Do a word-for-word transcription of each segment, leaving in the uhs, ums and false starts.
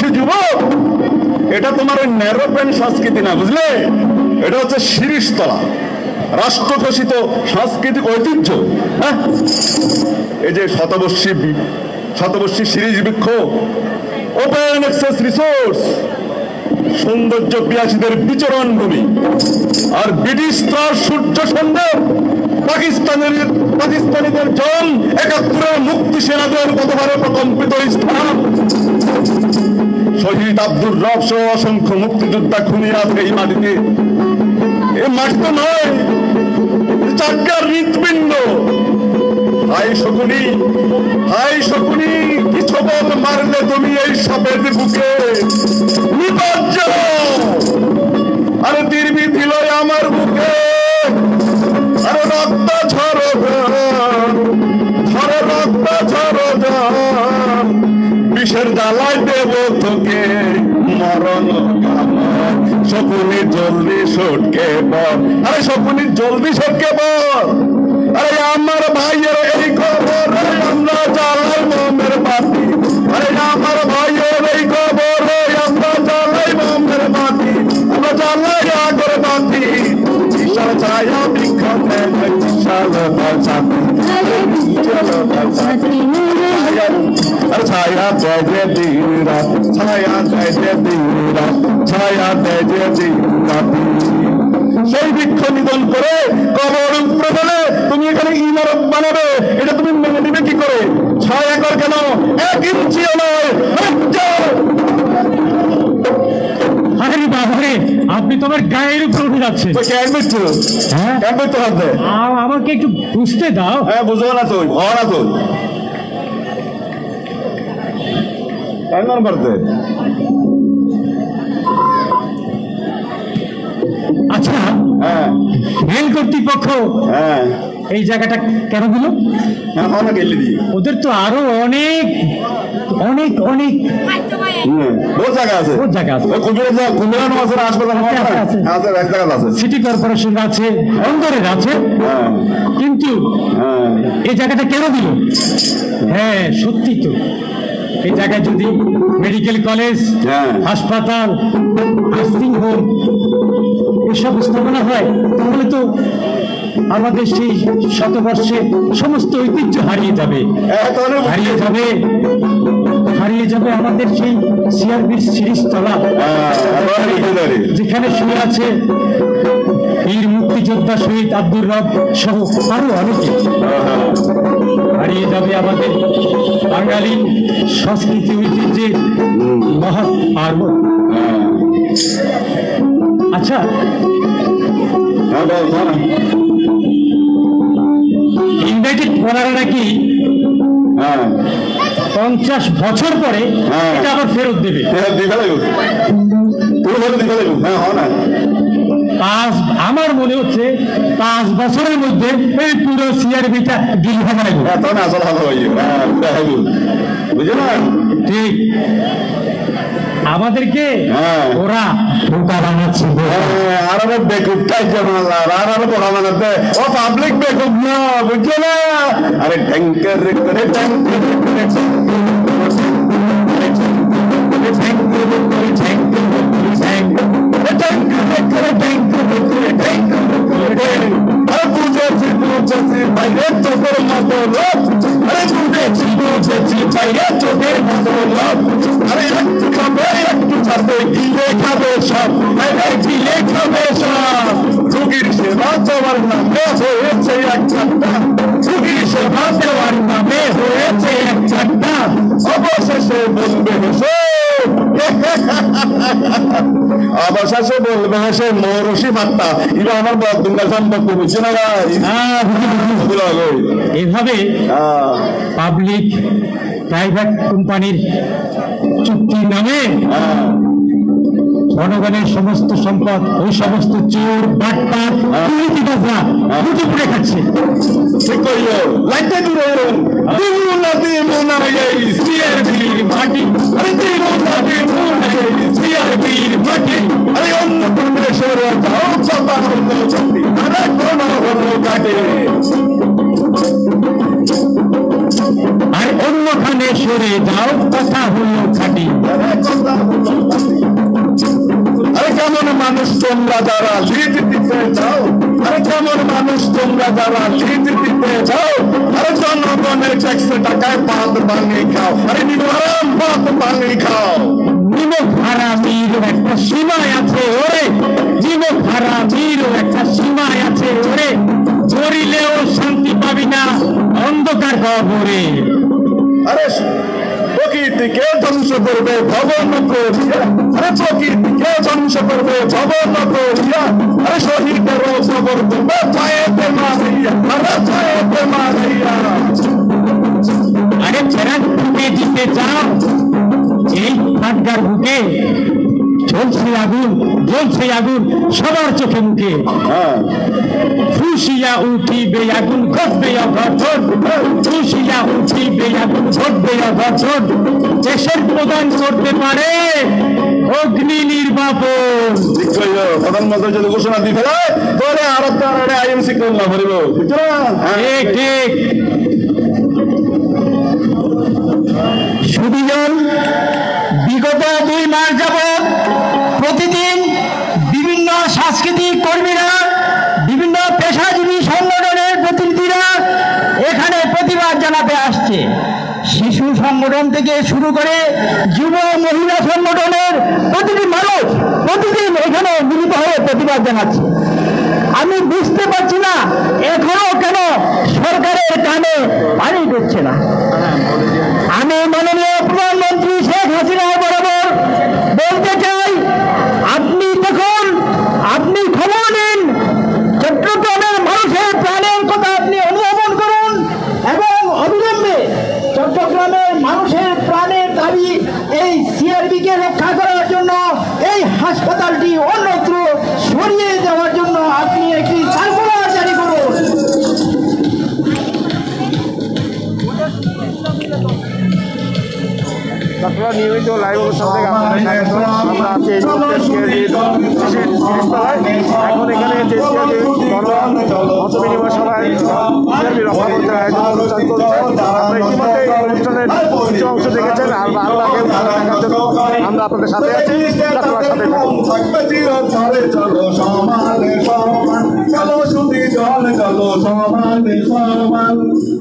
শতবর্ষী যুবক, এটা তোমার ওই ন্যারো প্যান্ট সংস্কৃতি না, বুঝলে? এটা হচ্ছে শিরিষতলা, রাষ্ট্র ঘোষিত সাংস্কৃতিক ঐতিহ্য। হ্যাঁ, এই যে শতবর্ষী শতবর্ষী শিরিষ বৃক্ষ, ওপেন অ্যাক্সেস রিসোর্স, সৌন্দর্য পিয়াসীদের বিচরণ ভূমি, আর ব্রিটিশ ত্রাস সূর্য সন্ধ্যা, পাকিস্তানের পাকিস্তানিদের জন, একাত্তরের মুক্তি সেনাদের কতবারে প্রকম্পিত স্থান, শহীদ আব্দুর রব সহ অসংখ্য মুক্তিযোদ্ধা খুনি আছে এই মাটিতে। এই মাটি তো নয়, চাকার হৃৎপিণ্ড। হাই শকুনি, হাই শকুনি, কিছু বল মারলে তুমি এই সাপের বুকে নিপজ্জ। আরে তিরবি দিল আমার বুকে, আরে রক্ত ঝরো ঝরে রক্ত ঝরো বিষের জ্বালায় দেব তোকে মরণ। শকুনি জলদি সটকে পড়, আরে শকুনি জলদি সটকে পড়। আরে আমার ভাইয়ের এই খবর, আমরা জ্বালাই মোমের বাতি। আরে আমার ভাইয়ের এই খবর, আমরা জ্বালাই মোমের বাতি, আমরা জ্বালাই আগর বাতি। বিশাল ছায়া বিক্ষণে বিশাল ছাতি, আরে ছায়া দেয় যে দিন রাত, ছায়া দেয় যে দিন রাত, ছায়া দেয় যে দিন রাতি। সেই বৃক্ষ নিধন করে কবর উপরে ফেলে তুমি এখানে ইমারত বানাবে, এটা তুমি মেনে নেবে কি করে? ছয় একর কেন, এক ইঞ্চিও নয়। আরে বাবারে, আপনি তোমার গায়ের উপর উঠে যাচ্ছে। হ্যাঁ, আমাকে একটু বুঝতে দাও। হ্যাঁ, বুঝবো না তুই, হ না তুই কেমন করতে। আচ্ছা, হ্যাঁ, রেল কর্তৃপক্ষ হ্যাঁ এই জায়গাটা কেন দিল? ওদের তো আরো অনেক অনেক অনেক জায়গা আছে, সিটি কর্পোরেশন আছে, বন্দরের আছে, কিন্তু এই জায়গাটা কেন দিল? হ্যাঁ, সত্যি তো এই জায়গায় যদি মেডিকেল কলেজ, হাসপাতাল, নার্সিং হোম এসব স্থাপনা হয়, তাহলে তো আমাদের সেই শতবর্ষে সমস্ত ঐতিহ্য হারিয়ে যাবে, হারিয়ে যাবে হারিয়ে যাবে আমাদের সেই সিআরবির শিরিষতলা, যেখানে শুয়ে আছে বীর মুক্তিযোদ্ধা শহীদ আব্দুর রব সহ আরো অনেকে। হারিয়ে যাবে আমাদের বাঙালি সংস্কৃতি ঐতিহ্যের মহৎ পার্বণ। আচ্ছা, ইউনাইটেড ওনারা নাকি পঞ্চাশ বছর পরে এটা আবার ফেরত দেবে। পাঁচ আমার মনে হচ্ছে পাঁচ বছরের মধ্যে এই পুরো সিআরবিটা গিল হবে, ঠিক আমাদেরকে ওরা বোকা বানাচ্ছে। আরো বেকুবটাই আরো বোকা বানাতে, ও পাবলিক বেকুব না, বুঝছো না? আরে ট্যাঙ্কের করে ট্যাঙ্কের করে বুঝেছি বুঝেছি বাইরে চোখের মতো লোক, আরে বুঝেছি বুঝেছি বাইরে চোখের মতো লোক। আরে একটু খাবে একটু খাবে, গিলে খাবে সব, গিলে খাবে সব। রুগীর সেবা দেওয়ার নামে হয়েছে এক চারটা, রুগীর সেবা দেওয়ার নামে হয়েছে এক চারটা। অবশেষে বলবে হেসে, অবশেষে বলবে হেসে মৌরসি ভাত্তা। এটা আমার বদুঙ্গা সম্পর্ক, বুঝছে না ভাই? এভাবে পাবলিক প্রাইভেট কোম্পানির চুক্তির নামে জনগণের সমস্ত সম্পদ ওই সমস্ত চোর বাটপার দুর্নীতিবাজরা লুটে পুড়ে খাচ্ছে। ঠিক কইও, লাইতে দূরে দিমুনা দিমুনা এই সিআরবির মাটি, আরে দিমুনা দিমুনা এই সিআরবির মাটি। আরে অন্য কোন সরে যাও চাপা হলো চুক্তি, আরে কোন হলো কাটে, আর অন্যখানে সরে যাও কথা হলো খাটি। মানুষ তোমরা যারা লিড দিতে চাও, আরে কেমন মানুষ তোমরা যারা লিড দিতে চাও, আরে জনগণের ট্যাক্স টাকায় ভাত পানি খাও, আরে নিবারণ ভাত পানি খাও। নিমক হারামির একটা সীমায় আছে ওরে, নিমক হারামির একটা সীমায় আছে ওরে, মরিলেও শান্তি পাবি না অন্ধকার কবরে। আরে প্রকৃতিকে ধ্বংস করবে ভবন করিয়া, আরে প্রকৃতিকে ধ্বংস করবে ভবন করিয়া, আরে শহীদেরও খবর দেবে পায়েতে মারিয়া, আরে পায়েতে মারিয়া। আরে ছেড়া ঢুকে দিতে চাও এই ফাটকার বুকে, জ্বলছে আগুন জ্বলছে আগুন সবার চোখে মুখে, ফুসিয়া উঠিবে আগুন ঘটবে অঘটন, ফুসিয়া উঠিবে আগুন ঘটবে অঘটন, দেশের প্রধান করতে পারে অগ্নি নির্বাপন। প্রধানমন্ত্রী যদি ঘোষণা দিয়ে ফেলে তাহলে আর তার আইএমসি করলাম হরিব, বুঝছো না? ঠিক ঠিক। সুবিজন বিগত দুই মাস যাবৎ প্রতিদিন বিভিন্ন সাংস্কৃতিক কর্মীরা, বিভিন্ন পেশাজীবী সংগঠনের প্রতিনিধিরা এখানে প্রতিবাদ জানাতে আসছে। শিশু সংগঠন থেকে শুরু করে যুব মহিলা সংগঠনের প্রতিটি মানুষ প্রতিদিন এখানে মিলিত হয়ে প্রতিবাদ জানাচ্ছে। আমি বুঝতে পারছি না এখনো কেন সরকারের কানে পানি ঢুকছে না। আমি মাননীয় প্রধানমন্ত্রী শেখ হাসিনা বরাবর বলতে চাই, আপনি দেখুন, আপনি খবর নিন, চট্টগ্রামের মানুষের প্রাণের কথা আপনি অনুধাবন করুন এবং অবিলম্বে চট্টগ্রামের মানুষের প্রাণের দাবি এই সিআরবিকে রক্ষা করার জন্য এই হাসপাতালটি অন্যত্র সরিয়ে দেওয়ার জন্য আপনি একটি সার্কুলার জারি করুন। আপনারা নিয়মিত লাইভ অনুষ্ঠান থেকে আপনাদের স্বাগত। আমরা আছি এই মুহূর্তে সিআরবির বিশেষ জিনিসতলায়। এখন এখানে যে সিআরবি মত বিনিময় সভায় সিআরবি রক্ষা করতে আয়োজন অনুষ্ঠান চলছে। আপনারা ইতিমধ্যে এই অনুষ্ঠানের কিছু অংশ দেখেছেন, আর আরো আগে দেখার জন্য আমরা আপনাদের সাথে আছি, আপনার সাথে থাকুন। চলো শুধু জল চলো সমানে সমান,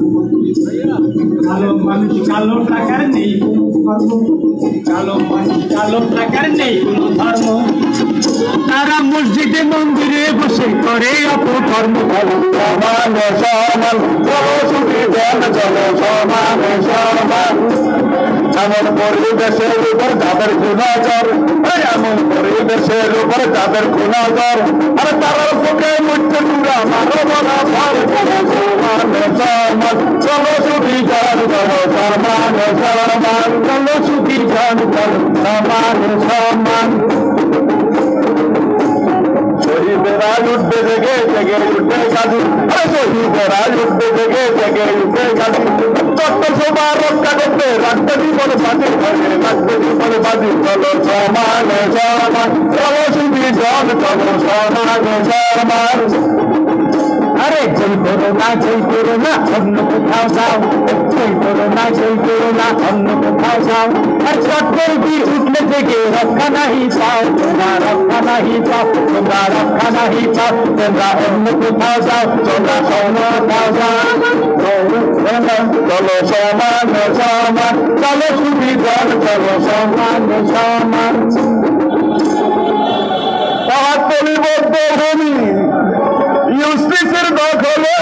কালো মানুষ কালো টাকার নেই, কালো মানুষ কালো টাকার নেই কোনো ধর্ম, তারা মসজিদে মন্দিরে বসে করে অপকর্ম। সমানে সমান চলো শুধু জল চলো সমানে সমান, এমন পরিবেশের উপর যাদের গুণাচর, এমন পরিবেশের উপর যাদের গুণাচর, আরে তারার চোখে মুঠে পুরা মারো বলা ফল। সমানে সমান চলো শুধু জল চলো সমানে সমান, চলো শুধু জল চলো সমানে সমান। শহীদেরা উঠবে জেগে জেগে উঠবে কাজী, শহীদেরা উঠবে জেগে জেগে উঠবে কাজী, চট্ট সবার রক্ষা করতে রাখতে জীবন বাজি, রাখতে জীবন বাজি। চলো সমানে সমান চলো শুধু জল চলো সমানে সমান। আরে জয় করো না জয় করো না অন্য কোথাও যাও, জয় করো না জয় করো না অন্য কোথাও যাও, আর চট্টর বীর উঠলে থেকে রক্ষা নাহি পাও, তোমরা রক্ষা নাহি পাও, তোমরা রক্ষা নাহি পাও, তোমরা অন্য কোথাও যাও, তোমরা অন্য কোথাও যাও। চলো সমানে সমান চলো শুধু জল চলো সমানে সমান। তাহার পরিবর্ত ভূমি ইউসিসের দখলে,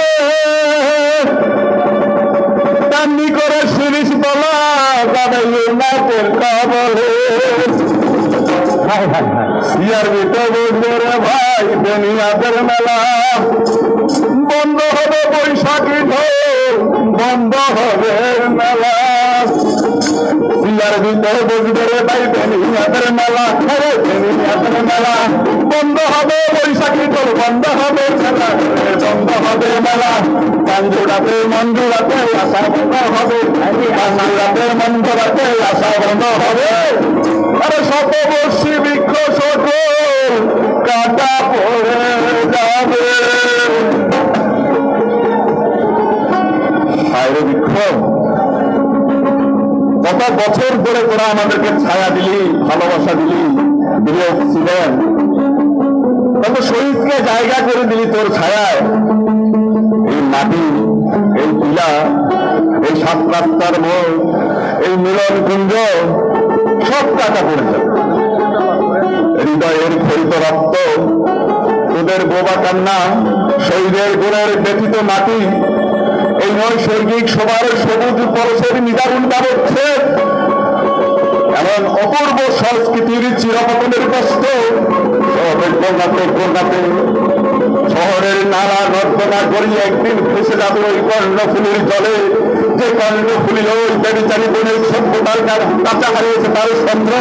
তান্নি করে শিরিষ তলা যাবে ইউনাইটের কবলে। সিআরবি তো বুঝবে রে ভাই দুনিয়াদের মেলা, বন্ধ হবে বৈশাখী ঢোল, বন্ধ হবে মেলা। সিআরবি তো বুঝবে রে ভাই দুনিয়াদের মেলা, দুনিয়াদের মেলা, বন্ধ হবে বৈশাখী ঢোল, বন্ধ হবে মেলা, বন্ধ হবে মেলা। পাঞ্জুরাতে মঞ্জুরাতে আশা বন্ধ হবে, পাঞ্জুরাতে মঞ্জুরাতে আশা বন্ধ হবে। আরে শতবর্ষী বৃক্ষ সকল কাটা পড়ে যাবে। হায়রে বৃক্ষ, কত বছর ধরে তোরা আমাদেরকে ছায়া দিলি, ভালোবাসা দিলি, দিলি অক্সিজেন, তত শহীদকে জায়গা করে দিলি তোর ছায়ায়। এই মাটি, এই টিলা, এই সাত রাস্তার মোড়, এই মিলন কুঞ্জ সব কাটা পড়ে যাবে। হৃদয়ের ক্ষরিত রক্ত, তোদের বোবা কান্না, শহীদের গুণের ব্যথিত মাটি, এই নৈসর্গিক সবার সবুজ পরশের নিদারুণ ব্যবচ্ছেদ, এমন অপূর্ব সংস্কৃতির চিরপতনের কষ্ট শহরের গঙ্গাতে গঙ্গাতে শহরের নালা নর্দমা গড়িয়ে একদিন ফেসে যাবে ওই কর্ণফুলির জলে, যে কর্ণফুলির ওই বেবিচারী বনের সভ্যতার কাঁচা হারিয়েছে তার চন্দ্র।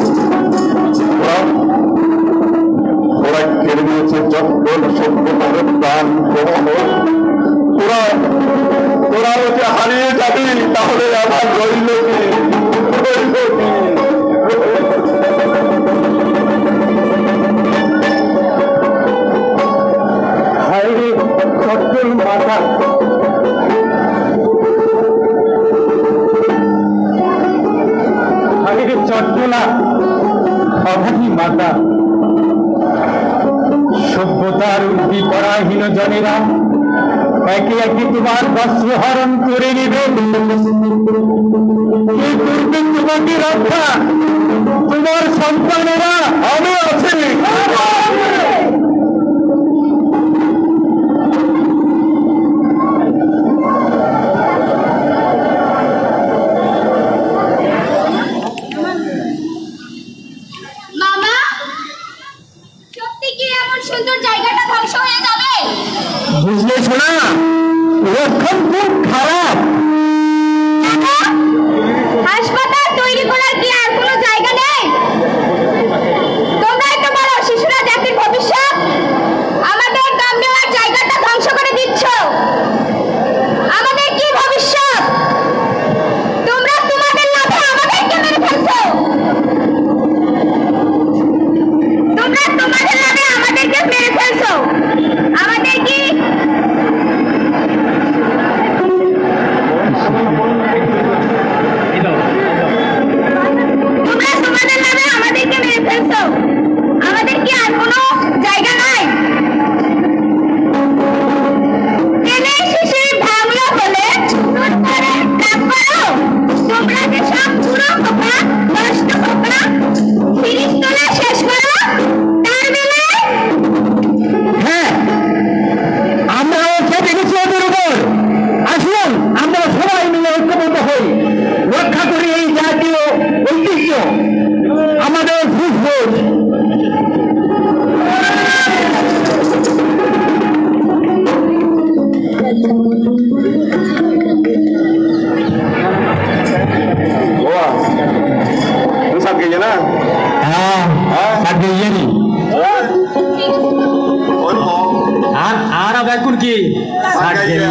ওরা কেড়ে নিয়েছে যখন সভ্যতার প্রাণ প্রবাহ। তোরা তোরা ওকে হারিয়ে যাবি, তাহলে আমার রইল কি, রইল কি? হায়রে চট্টল মাথা, হায়রে চট্টলা অভাগী মাতা, সভ্যতার উন্নতি করা হীনজনেরা একে একে তোমার বস্ত্র হরণ করে নেবে। কে করবে তোমাকে রক্ষা? তোমার সন্তানেরা। আমি আছি। মামা, সত্যি কি এমন সুন্দর জায়গাটা ধ্বংস হয়ে যাবে? বুঝলে শোনা, লক্ষণ খুব খারাপ। হাসপাতাল তৈরি করার কি আর কোনো জায়গা নেই? তোমরাই তো বলো শিশুরা জাতির ভবিষ্যৎ, আমাদের গাম নেওয়ার জায়গাটা ধ্বংস করে দিচ্ছ। আমাদের কি ভবিষ্যৎ? তোমরা তোমাদের লাভে আমাদেরকে মেরে ফেলছো। তোমরা তোমাদের লাভে আমাদেরকে মেরে ফেলছো। আমাদের কি তোমরা তোমাদের নামে আমাদেরকে মেরে ফেলছো। আমাদের কি আর কোনো জায়গা নাই? ট্রেনের শিশির ভাঙলো বলে তোমরা কাজ করো। তোমরা যে সব পুরো খোপা, নষ্ট খোপা, ফিরিস্তলা শেষ করো, তার বেলায় হ্যাঁ, আমরাও খেতে গেছি ওদের উপর। আসুন আমরা সবাই মিলে ঐক্যবদ্ধ হই, রক্ষা করি এই জাতীয় ঐতিহ্য, আমাদের ফুসফুস। सब गई है ना? हाँ সাত গিয়ে নি আর আর अब এখন কি সাত গিয়ে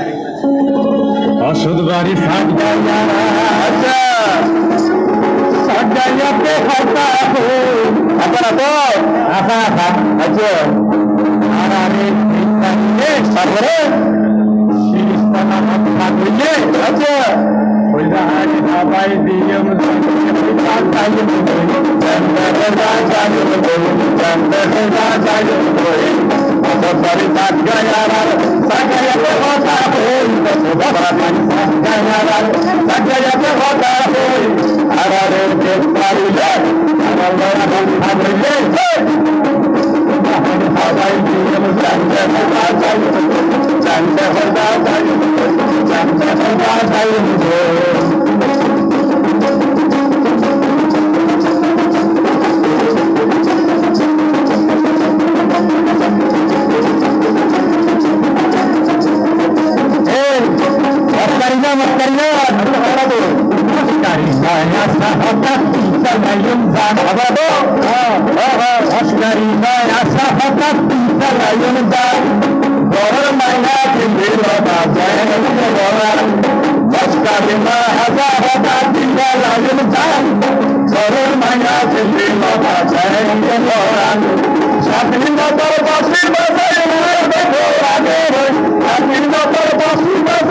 অসুদ বাড়ি সাত গায়া। अच्छा সাত গায়া पे खाता हो आता ना तो आसा आसा अच्छा আর আরে এই তারপরে শিরিস্তানা কথা কইলে अच्छा ওইটা আজ সবাই দিয়ম সাত গায়া चंदा सदा जाने बोल चंदा सदा जाने बोल सब सारी साथ गया यार साथ गया पे होता है सब सारी साथ गया यार साथ गया पे होता है अरे रे के सारी ले अरे मेरा मन भाग ले सबाई दियम चंदा सदा जाने चंदा सदा जाने चंदा सदा जाने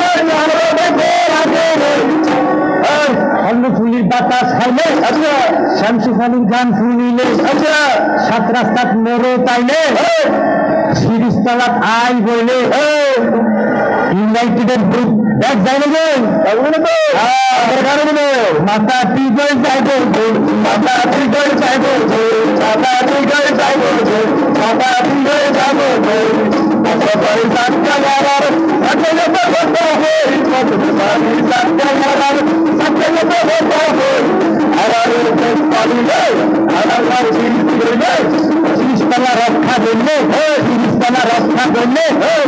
ফুলির বাতাস খাইলে শামসুখালির গান শুনিলে আচ্ছা সাত রাস্তাত মোড়ো তাইলে শিরিষতলাত আই বললে ইউনাইটেডের গ্রুপ দেখ যাই না মাথা টিগল যাইব মাথা টিগল যাইব মাথা টিগল যাইব মাথা টিগল যাইব সবাই সাতটা মারার সাথে সাথে হতো হই সবাই সাতটা মারার সাথে সাথে হতো হই আর আর পালিলে আর আর চিন্তা শিরিষতলা রক্ষা করলে শিরিষতলা রক্ষা করলে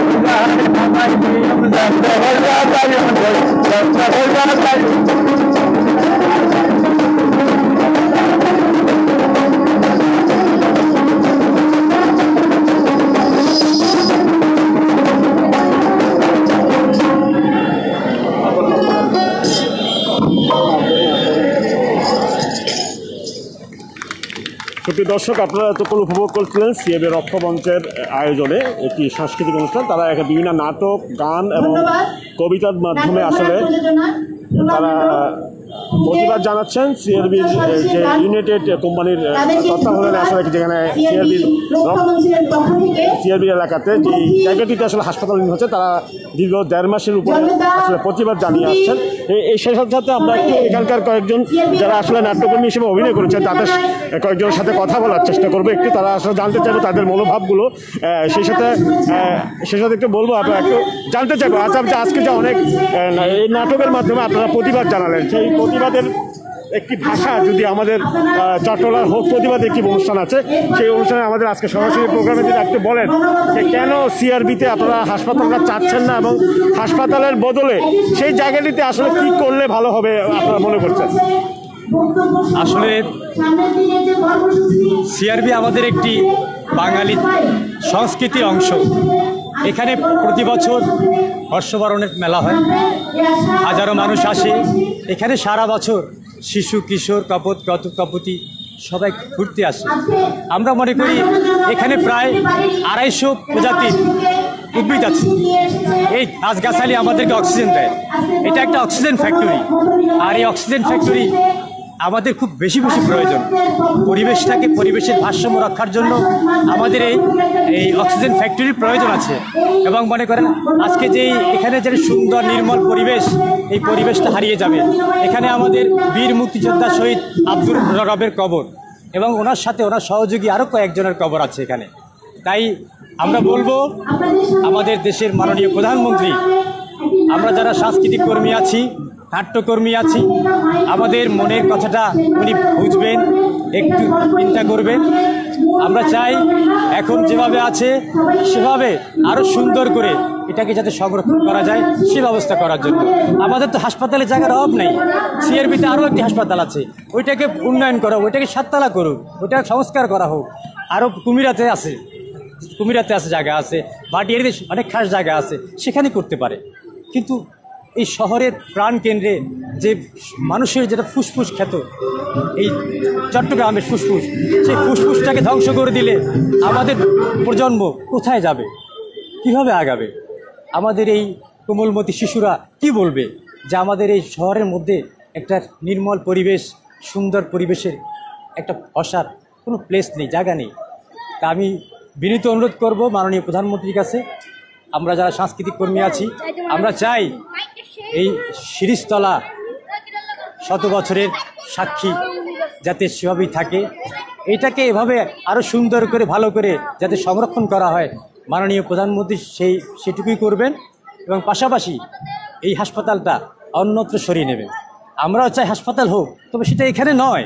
সুপ্রিয় দর্শক, আপনারা এতক্ষণ উপভোগ করছিলেন সিএবি রক্ষা মঞ্চের আয়োজনে একটি সাংস্কৃতিক অনুষ্ঠান। তারা একটা বিভিন্ন নাটক, গান এবং কবিতার মাধ্যমে আসলে তারা প্রতিবাদ জানাচ্ছেন সিআরবির যে ইউনাইটেড কোম্পানির তত্ত্বাবধানে আসলে যেখানে সিআরবির সিআরবির এলাকাতে যে জায়গাটিতে আসলে হাসপাতাল হচ্ছে, তারা দীর্ঘ দেড় মাসের উপরে আসলে প্রতিবাদ জানিয়ে আসছেন। এই সেই সাথে সাথে আমরা একটু এখানকার কয়েকজন যারা আসলে নাট্যকর্মী হিসেবে অভিনয় করেছেন তাদের কয়েকজনের সাথে কথা বলার চেষ্টা করবো। একটু তারা আসলে জানতে চাইবে তাদের মনোভাবগুলো, সেই সাথে সেই সাথে একটু বলবো আপনারা একটু জানতে চাইবো আচ্ছা আজকে যে অনেক এই নাটকের মাধ্যমে আপনারা প্রতিবাদ জানালেন, সেই প্রতিবাদের একটি ভাষা যদি আমাদের চট্টলার হোক প্রতিবাদ একটি অনুষ্ঠান আছে, সেই অনুষ্ঠানে আমাদের আজকে সরাসরি প্রোগ্রামে যদি একটু বলেন যে কেন সিআরবিতে আপনারা হাসপাতালটা চাচ্ছেন না এবং হাসপাতালের বদলে সেই জায়গাটিতে আসলে কি করলে ভালো হবে আপনারা মনে করছেন? আসলে সিআরবি আমাদের একটি বাঙালি সংস্কৃতির অংশ। এখানে প্রতি বছর বর্ষবরণের মেলা হয়, হাজারো মানুষ আসে এখানে সারা বছর, শিশু কিশোর কপত কত কপতি সবাই ঘুরতে আসে। আমরা মনে করি এখানে প্রায় আড়াইশো প্রজাতির উদ্ভিদ আছে। এই গাছগাছালি আমাদেরকে অক্সিজেন দেয়, এটা একটা অক্সিজেন ফ্যাক্টরি। আর এই অক্সিজেন ফ্যাক্টরি আমাদের খুব বেশি বেশি প্রয়োজন। পরিবেশটাকে, পরিবেশের ভারসাম্য রক্ষার জন্য আমাদের এই এই অক্সিজেন ফ্যাক্টরির প্রয়োজন আছে। এবং মনে করেন আজকে যে এখানে যে সুন্দর নির্মল পরিবেশ, এই পরিবেশটা হারিয়ে যাবে। এখানে আমাদের বীর মুক্তিযোদ্ধা শহীদ আব্দুর রবের কবর এবং ওনার সাথে ওনার সহযোগী আরও কয়েকজনের কবর আছে এখানে। তাই আমরা বলবো আমাদের দেশের মাননীয় প্রধানমন্ত্রী, আমরা যারা সাংস্কৃতিক কর্মী আছি, নাট্যকর্মী আছি, আমাদের মনের কথাটা উনি বুঝবেন, একটু চিন্তা করবেন। আমরা চাই এখন যেভাবে আছে সেভাবে আরও সুন্দর করে এটাকে যাতে সংরক্ষণ করা যায় সে ব্যবস্থা করার জন্য। আমাদের তো হাসপাতালে জায়গার অভাব নেই, সিআরবিতে আরও একটি হাসপাতাল আছে, ওইটাকে উন্নয়ন করা, ওইটাকে সাততলা করুক, ওইটা সংস্কার করা হোক। আরও কুমিরাতে আছে, কুমিরাতে আছে জায়গা আছে, ভাটিয়ারিতে অনেক খাস জায়গা আছে, সেখানে করতে পারে। কিন্তু এই শহরের প্রাণকেন্দ্রে যে মানুষের যেটা ফুসফুস খ্যাত, এই চট্টগ্রামের ফুসফুস, সেই ফুসফুসটাকে ধ্বংস করে দিলে আমাদের প্রজন্ম কোথায় যাবে, কিভাবে আগাবে? আমাদের এই কোমলমতি শিশুরা কি বলবে যে আমাদের এই শহরের মধ্যে একটা নির্মল পরিবেশ, সুন্দর পরিবেশের একটা বসার কোনো প্লেস নেই, জায়গা নেই। তা আমি বিনীত অনুরোধ করব মাননীয় প্রধানমন্ত্রীর কাছে, আমরা যারা সাংস্কৃতিক কর্মী আছি, আমরা চাই এই শিরিষতলা শত বছরের সাক্ষী যাতে সেভাবেই থাকে, এইটাকে এভাবে আরও সুন্দর করে ভালো করে যাতে সংরক্ষণ করা হয়, মাননীয় প্রধানমন্ত্রী সেই সেটুকুই করবেন। এবং পাশাপাশি এই হাসপাতালটা অন্যত্র সরিয়ে নেবেন। আমরাও চাই হাসপাতাল হোক, তবে সেটা এখানে নয়,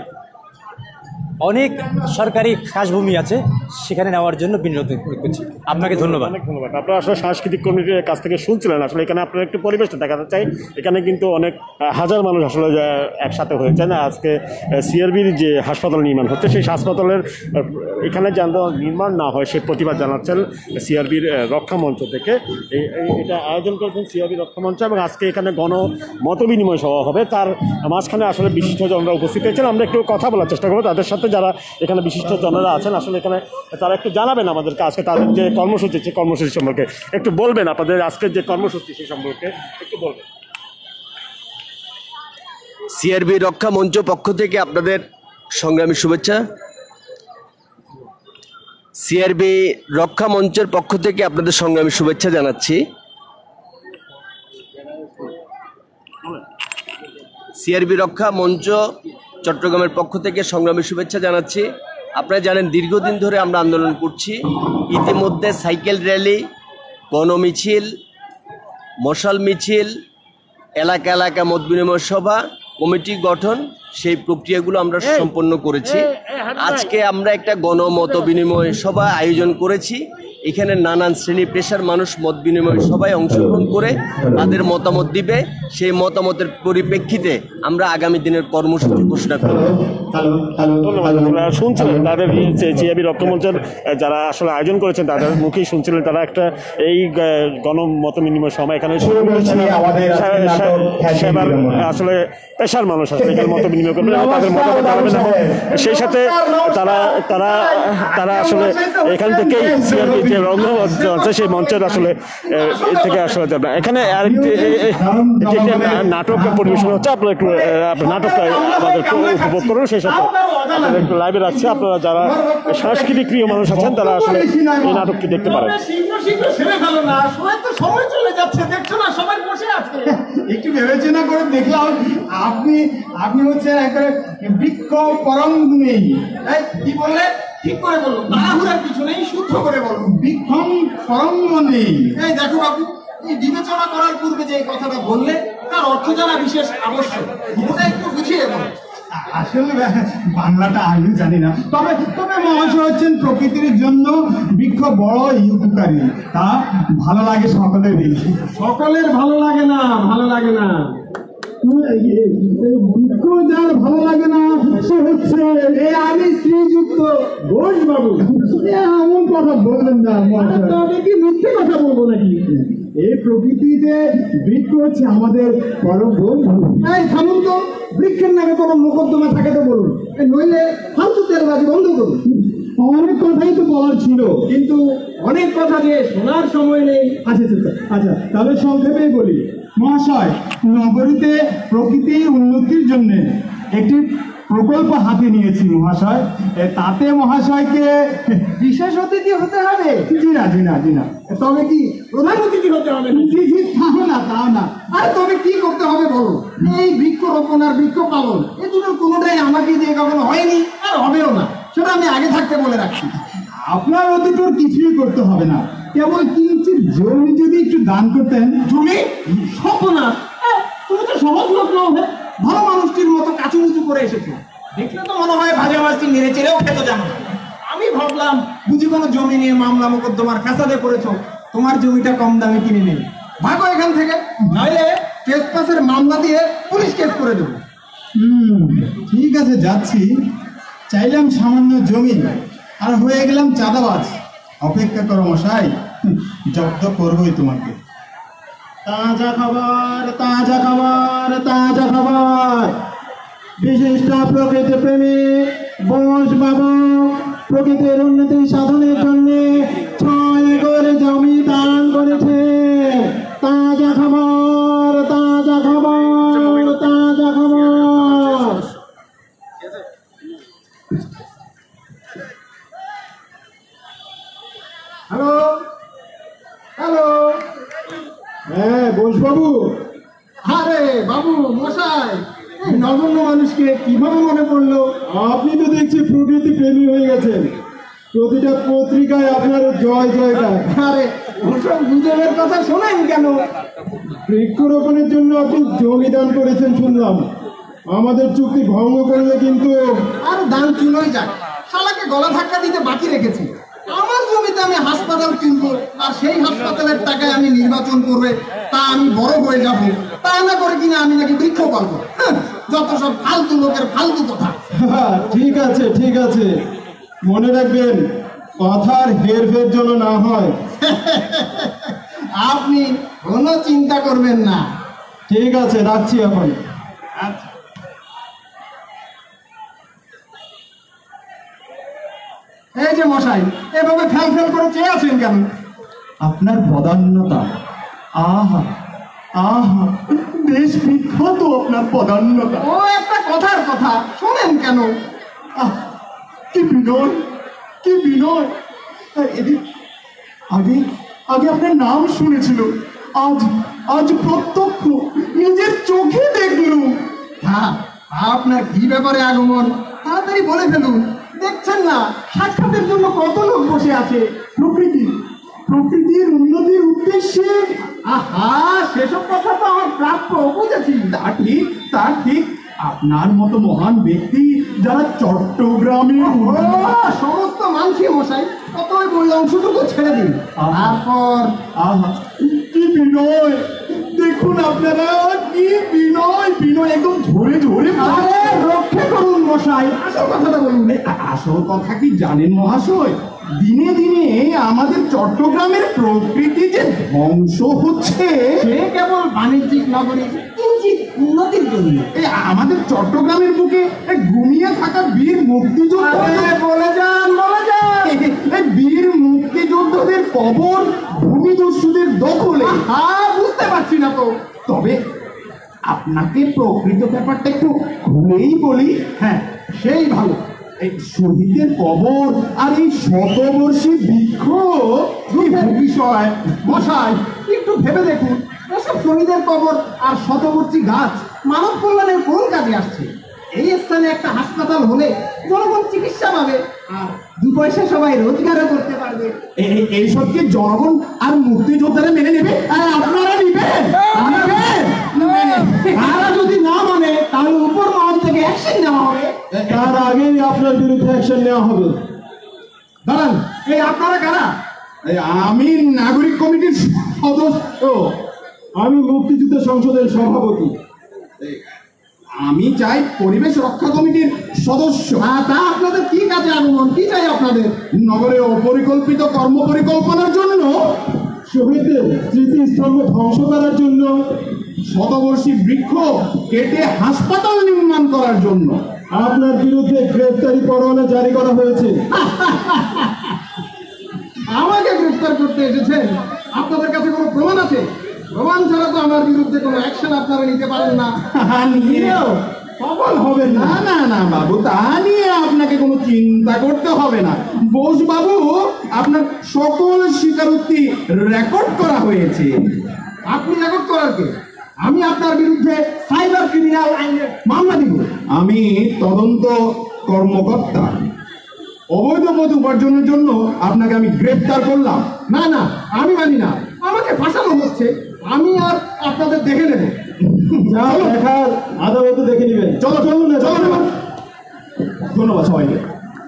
অনেক সরকারি খাসভূমি আছে, সেখানে নেওয়ার জন্য বিনোদ করছি। আপনাকে ধন্যবাদ। অনেক ধন্যবাদ। আপনারা আসলে সাংস্কৃতিক কর্মীদের কাছ থেকে শুনছিলেন, আসলে এখানে আপনারা একটু পরিবেশটা দেখাতে চাই। এখানে কিন্তু অনেক হাজার মানুষ আসলে একসাথে হয়েছে না, আজকে সিআরবির যে হাসপাতাল নির্মাণ হচ্ছে সেই হাসপাতালের এখানে যেন নির্মাণ না হয় সেই প্রতিবাদ জানাচ্ছেন সিআরবির রক্ষা মঞ্চ থেকে। এটা আয়োজন করেছেন সিআরবির রক্ষা মঞ্চ এবং আজকে এখানে গণ মত বিনিময় সভা হবে, তার মাঝখানে আসলে বিশিষ্টজনরা উপস্থিত হয়েছেন। আমরা একটু কথা বলার চেষ্টা করবো তাদের সাথে, যারা এখানে বিশিষ্ট জনেরা আছেন। আসলে এখানে তারা একটু জানাবেন আমাদেরকে আজকে তাদের যে কর্মসূচি, সেই কর্মসূচি সম্পর্কে একটু বলবেন। আপনাদের আজকের যে কর্মসূচি সেই সম্পর্কে একটু বলবেন। সিআরবি রক্ষা মঞ্চ পক্ষ থেকে আপনাদের সংগ্রামী শুভেচ্ছা। সিআরবি রক্ষা মঞ্চের পক্ষ থেকে আপনাদের সংগ্রামী শুভেচ্ছা জানাচ্ছি। সিআরবি রক্ষা মঞ্চ চট্টগ্রামের পক্ষ থেকে সংগ্রামী শুভেচ্ছা জানাচ্ছি। আপনারা জানেন দীর্ঘদিন ধরে আমরা আন্দোলন করছি। ইতিমধ্যে সাইকেল র্যালি, গণমিছিল, মশাল মিছিল, এলাকা এলাকা মত বিনিময় সভা, কমিটি গঠন, সেই প্রক্রিয়াগুলো আমরা সম্পন্ন করেছি। আজকে আমরা একটা গণমত বিনিময় সভা আয়োজন করেছি। এখানে নানান শ্রেণী পেশার মানুষ মত বিনিময় সভায় অংশগ্রহণ করে তাদের মতামত দিবে। সেই মতামতের পরিপ্রেক্ষিতে আমরা আগামী দিনের কর্মসূচি ঘোষণা করব। ধন্যবাদ। আপনারা শুনছিলেন তাদের সিআরবি রক্ষা মঞ্চের যারা আসলে আয়োজন করেছেন তাদের মুখেই শুনছিলেন তারা একটা এই গণমত বিনিময় সভা এখানে সেবার আসলে পেশার মানুষ আসলে এখানে মত বিনিময় করবেন এবং তাদের মতামত জানাবেন এবং সেই সাথে তারা তারা তারা আসলে এখান থেকেই সিআরবি যে রঙ্গমঞ্চ আছে সেই মঞ্চের আসলে থেকে আসলে যাবে। এখানে আরেকটি নাটক পরিবেশন হচ্ছে, আপনারা একটু নাটকটা আমাদের উপভোগ করুন। সেই সাথে আপনাদের একটু লাইভে রাখছি, আপনারা যারা সাংস্কৃতিক প্রিয় মানুষ আছেন তারা আসলে এই নাটকটি দেখতে পারেন। একটু বিবেচনা করে দেখলাম আপনি আপনি হচ্ছে একটা বৃক্ষ পরম নেই, কি বললে? ঠিক করে বলুন, তাড়াহুড়ার পিছনেই শুদ্ধ করে বলুন। বৃক্ষম পরঙ্গ নেই। এই দেখো বাবু, এই বিবেচনা করার পূর্বে যে কথাটা বললে তার অর্থ জানা বিশেষ আবশ্যক, ওটা একটু বুঝিয়ে বলুন। আসলে বাংলাটা আমি জানি না, তবে তবে মহাশয় হচ্ছেন প্রকৃতির জন্য বৃক্ষ বড়ই উপকারী, তা ভালো লাগে সকলেরই। সকলের ভালো লাগে না, ভালো লাগে না বৃক্ষ যার ভালো লাগে না সে হচ্ছে আমি শ্রীযুক্ত ঘোষ বাবু। এমন কথা বলবেন না মহাশয়, কি মিথ্যে কথা বলবো নাকি? এই প্রকৃতিতে বৃক্ষ হচ্ছে আমাদের পরম বন্ধু। এই থামুন তো, বৃক্ষের নামে কোনো মোকদ্দমা থাকে তো বলুন, নইলে ফালতু তেলবাজি বন্ধ করুন। অনেক কথাই তো বলার ছিল, কিন্তু অনেক কথা যে শোনার সময় নেই। আচ্ছা আচ্ছা আচ্ছা তাহলে সংক্ষেপেই বলি মহাশয়, নগরীতে প্রকৃতি উন্নতির জন্য একটি প্রকল্প হাতে নিয়েছি মহাশয়। তাতে মহাশয়কে বিশেষ অতিথি হতে হবে। জি না জি না জি না তবে কি প্রধান অতিথি হতে হবে? জি জি তাও না তাও না আর তবে কি করতে হবে বলো? এই বৃক্ষ রোপণ আর বৃক্ষ পালন এ দুটোর কোনোটাই আমাকে দিয়ে কখনো হয়নি আর হবেও না, সেটা আমি আগে থাকতে বলে রাখছি। আপনার অতিথির কিছুই করতে হবে না, কেবল কিঞ্চিত জমি যদি একটু দান করতেন। জমি? স্বপ্না, তুমি তো সহজ লোক নও, ভালো মানুষটির মতো কাচু উঁচু করে এসেছো, দেখলে তো মনে হয় ভাজা মাছটি নেড়ে চেড়েও খেতে জানো। আমি ভাবলাম বুঝি কোনো জমি নিয়ে মামলা মোকদ্দমার ফ্যাসাদে পড়েছো, তোমার জমিটা কম দামে কিনে নেই, ভাগো এখান থেকে, নইলে ট্রেসপাসের মামলা দিয়ে পুলিশ কেস করে দেবো। হুম ঠিক আছে যাচ্ছি, চাইলাম সামান্য জমি আর হয়ে গেলাম চাঁদাবাজ। অপেক্ষা করো মশাই, জব্দ করবোই তোমাকে। তাজা খবর তাজা খবর তাজা খবর, বিশিষ্ট প্রকৃতি প্রেমী বোস বাবু প্রকৃতির উন্নতি সাধনের জন্য ছয় একর জমি দান করেছে। তাজা খবর তাজা খবর তাজা খবর। হ্যালো হ্যালো, হ্যাঁ বোসবাবু। আরে বাবু মশাই, নগণ্য মানুষকে কিভাবে মনে পড়লো? আপনি তো দেখছি প্রকৃতি প্রেমী হয়ে গেছেন, প্রতিটা পত্রিকায় আপনার জয় জয়কার। আরে ওসব গুজবের কথা শোনেন কেন? বৃক্ষরোপণের জন্য আপনি জমি দান করেছেন শুনলাম, আমাদের চুক্তি ভঙ্গ করলে কিন্তু। আর দান চুলোই যাক, শালাকে গলা ধাক্কা দিতে বাকি রেখেছি। আমার জমিতে আমি হাসপাতাল কিনবো আর সেই হাসপাতালের টাকায় আমি নির্বাচন করবে, তা আমি বড় হয়ে যাব, তা না করে কিনা আমি নাকি বৃক্ষ পালবো। যত সব ফালতু লোকের ফালতু কথা। ঠিক আছে ঠিক আছে, মনে রাখবেন কথার হেরফের যেন না হয়। আপনি কোনো চিন্তা করবেন না। ঠিক আছে রাখছি এখন। আচ্ছা এই যে মশাই, এভাবে ফেল ফেল করে চেয়ে আছেন কেন? আপনার পদান্নতা, আহা আহা বেশ বিখ্যাত আপনার পদান্নতা। ও একটা কথার কথা শোনেন কেন? আহ, কি বিনয়, কি বিনয়। আর এদিক আগে আগে আপনার নাম শুনেছিল, আজ আজ প্রত্যক্ষ নিজের চোখে দেখলুম। হ্যাঁ, আপনার কি ব্যাপারে আগমন তাড়াতাড়ি বলে ফেলুন। দেখছেন না সাক্ষাতের জন্য কত লোক বসে আছে। প্রকৃতি প্রকৃতির উন্নতির উদ্দেশ্যে। আহা, সেসব কথা তো আমার প্রাপ্য, বুঝেছি। তা ঠিক, তা ঠিক। আপনার মতো মহান ব্যক্তি যারা চট্টগ্রামে সমস্ত মানুষই মশাই, কতই বললাম অংশটুকু ছেড়ে দিন। তারপর আহা, কি বিনয়, দেখুন আপনারা, কি বিনয়, বিনয় একদম ধরে ধরে রক্ষা করুন মশাই। আসল কথাটা বলুন। আসল কথা কি জানেন মহাশয়, দিনে দিনে আমাদের চট্টগ্রামের প্রকৃতি যে ধ্বংস হচ্ছে, সে কেবল বাণিজ্যিক নগরী কিঞ্চিত উন্নতির জন্য। এই আমাদের চট্টগ্রামের বুকে ঘুমিয়ে থাকা বীর মুক্তিযোদ্ধা, বলে যান বলে যান, এই বীর মুক্তিযোদ্ধাদের কবর ভূমিদস্যুদের দখলে। হ্যাঁ, বুঝতে পারছি না তো। তবে আপনাকে প্রকৃত ব্যাপারটা একটু খুলেই বলি। হ্যাঁ, সেই ভালো। এই শহীদের কবর আর এই শতবর্ষী বৃক্ষ দুই বিষয় মশাই, একটু ভেবে দেখুন। এসব শহীদের কবর আর শতবর্ষী গাছ মানব কল্যাণের কোন কাজে আসছে? এই স্থানে একটা হাসপাতাল হলে জনগণ চিকিৎসা পাবে আর দু পয়সা সবাই রোজগারও করতে পারবে। এইসব কি জনগণ আর মুক্তিযোদ্ধারা মেনে নেবে? আর আপনারা নিবেন? তারা যদি না মানে তাহলে উপর মহল থেকে অ্যাকশন নেওয়া হবে। তার আগেই আপনার বিরুদ্ধে অ্যাকশন নেওয়া হবে। দাঁড়ান, এই আপনারা কারা? আমি নাগরিক কমিটির সদস্য, আমি মুক্তিযুদ্ধ সংসদের সভাপতি। আমি চাই পরিবেশ রক্ষা কমিটির সদস্য। তা আপনাদের কি কাজে আগমন, কি চাই আপনাদের? নগরে অপরিকল্পিত কর্ম পরিকল্পনার জন্য, শহীদদের স্মৃতিস্তম্ভ ধ্বংস করার জন্য, শতবর্ষী বৃক্ষ কেটে হাসপাতাল নির্মাণ করার জন্য। আপনার বিরুদ্ধে গ্রেফতারি পরোয়ানা জারি করা হয়েছে। আমাকে গ্রেফতার করতে এসেছেন? আপনাদের কাছে কোনো প্রমাণ আছে? প্রমাণ ছাড়া তো আমার বিরুদ্ধে কোনো অ্যাকশন আপনারা নিতে পারেন না। নিয়েও সফল হবেন না। না না বাবু, তা নিয়ে আপনাকে কোনো চিন্তা করতে হবে না। বোস বাবু, আপনার সকল স্বীকারোক্তি রেকর্ড করা হয়েছে। আপনি রেকর্ড করার কে? আমি আপনার বিরুদ্ধে সাইবার ক্রিমিনাল আইনে মামলা দিব। আমি তদন্ত কর্মকর্তা। অবৈধ পথ উপার্জনের জন্য আপনাকে আমি গ্রেফতার করলাম। না না, আমি মানি না, আমাকে ফাঁসানো হচ্ছে। আমি আর আপনাদের দেখে নেব। যা দেখার আদালতে দেখে নেবেন। চলো চলুন না, চলো। ধন্যবাদ সবাইকে।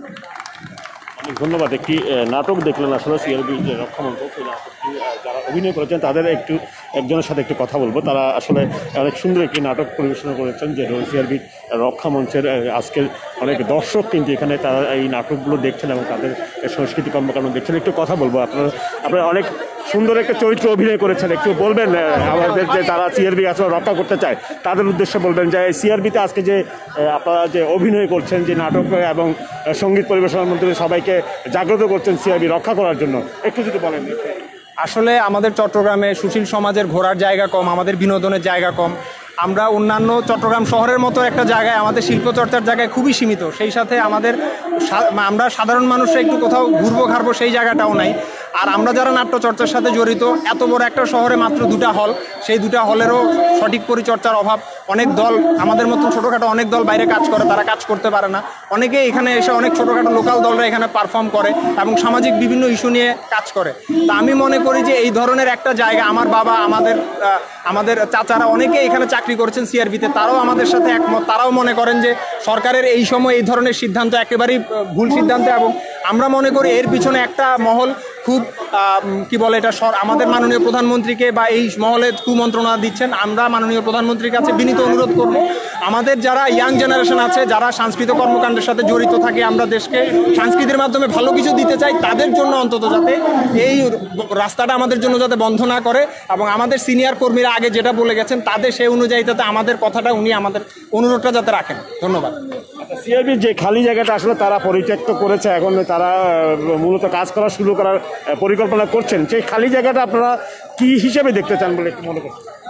অনেক ধন্যবাদ। একটি নাটক দেখলেন আসলে সিআরবি যে রক্ষামন্ত্রক, সেই নাটকটি যারা অভিনয় করেছেন তাদের একটু একজনের সাথে একটু কথা বলবো। তারা আসলে অনেক সুন্দর একটি নাটক পরিবেশনা করেছেন, যে সিআরবি রক্ষামঞ্চের আজকের অনেক দর্শক কিন্তু এখানে তারা এই নাটকগুলো দেখছেন এবং তাদের সংস্কৃতি কর্মকাণ্ড দেখছেন। একটু কথা বলবো। আপনারা আপনারা অনেক সুন্দর একটা চরিত্র অভিনয় করেছেন, একটু বলবেন আমাদের যে তারা সিআরবি আসলে রক্ষা করতে চায় তাদের উদ্দেশ্যে বলবেন যে সিআরবিতে আজকে যে আপনারা যে অভিনয় করছেন, যে নাটক এবং সঙ্গীত পরিবেশনার মধ্যে সবাইকে জাগ্রত করছেন সিআরবি রক্ষা করার জন্য, একটু যদি বলেন। আসলে আমাদের চট্টগ্রামে সুশীল সমাজের ঘোরার জায়গা কম, আমাদের বিনোদনের জায়গা কম। আমরা অন্যান্য চট্টগ্রাম শহরের মতো একটা জায়গায় আমাদের শিল্পচর্চার জায়গায় খুবই সীমিত। সেই সাথে আমাদের আমরা সাধারণ মানুষরা একটু কোথাও ঘুরবো ঘাড়বো সেই জায়গাটাও নাই। আর আমরা যারা নাট্যচর্চার সাথে জড়িত, এত বড় একটা শহরে মাত্র দুটা হল, সেই দুটা হলেরও সঠিক পরিচর্চার অভাব। অনেক দল, আমাদের মতো ছোটোখাটো অনেক দল বাইরে কাজ করে, তারা কাজ করতে পারে না। অনেকে এখানে এসে, অনেক ছোটোখাটো লোকাল দলরা এখানে পারফর্ম করে এবং সামাজিক বিভিন্ন ইস্যু নিয়ে কাজ করে। তা আমি মনে করি যে এই ধরনের একটা জায়গা, আমার বাবা, আমাদের আমাদের চাচারা অনেকে এখানে চাকরি করেছেন সিআরবিতে, তারাও আমাদের সাথে একমত। তারাও মনে করেন যে সরকারের এই সময় এই ধরনের সিদ্ধান্ত একেবারেই ভুল সিদ্ধান্ত, এবং আমরা মনে করি এর পিছনে একটা মহল খুব কি বলে এটা আমাদের মাননীয় প্রধানমন্ত্রীকে বা এই মহলে কুমন্ত্রণা দিচ্ছেন। আমরা মাননীয় প্রধানমন্ত্রীর কাছে বিনীত অনুরোধ করব, আমাদের যারা ইয়াং জেনারেশন আছে, যারা সাংস্কৃতিক কর্মকাণ্ডের সাথে জড়িত থাকে, আমরা দেশকে সংস্কৃতির মাধ্যমে ভালো কিছু দিতে চাই, তাদের জন্য অন্তত যাতে এই রাস্তাটা আমাদের জন্য যাতে বন্ধ না করে, এবং আমাদের সিনিয়র কর্মীরা আগে যেটা বলে গেছেন তাদের সেই অনুযায়ী যাতে আমাদের কথাটা উনি আমাদের অনুরোধটা যাতে রাখেন। ধন্যবাদ। সিআরবির যে খালি জায়গাটা আসলে তারা পরিত্যক্ত করেছে, এখন তারা মূলত কাজ করা শুরু করার পরিকল্পনা করছেন, সেই খালি জায়গাটা আপনারা কি হিসেবে দেখতে চান বলে একটু মনে করছেন?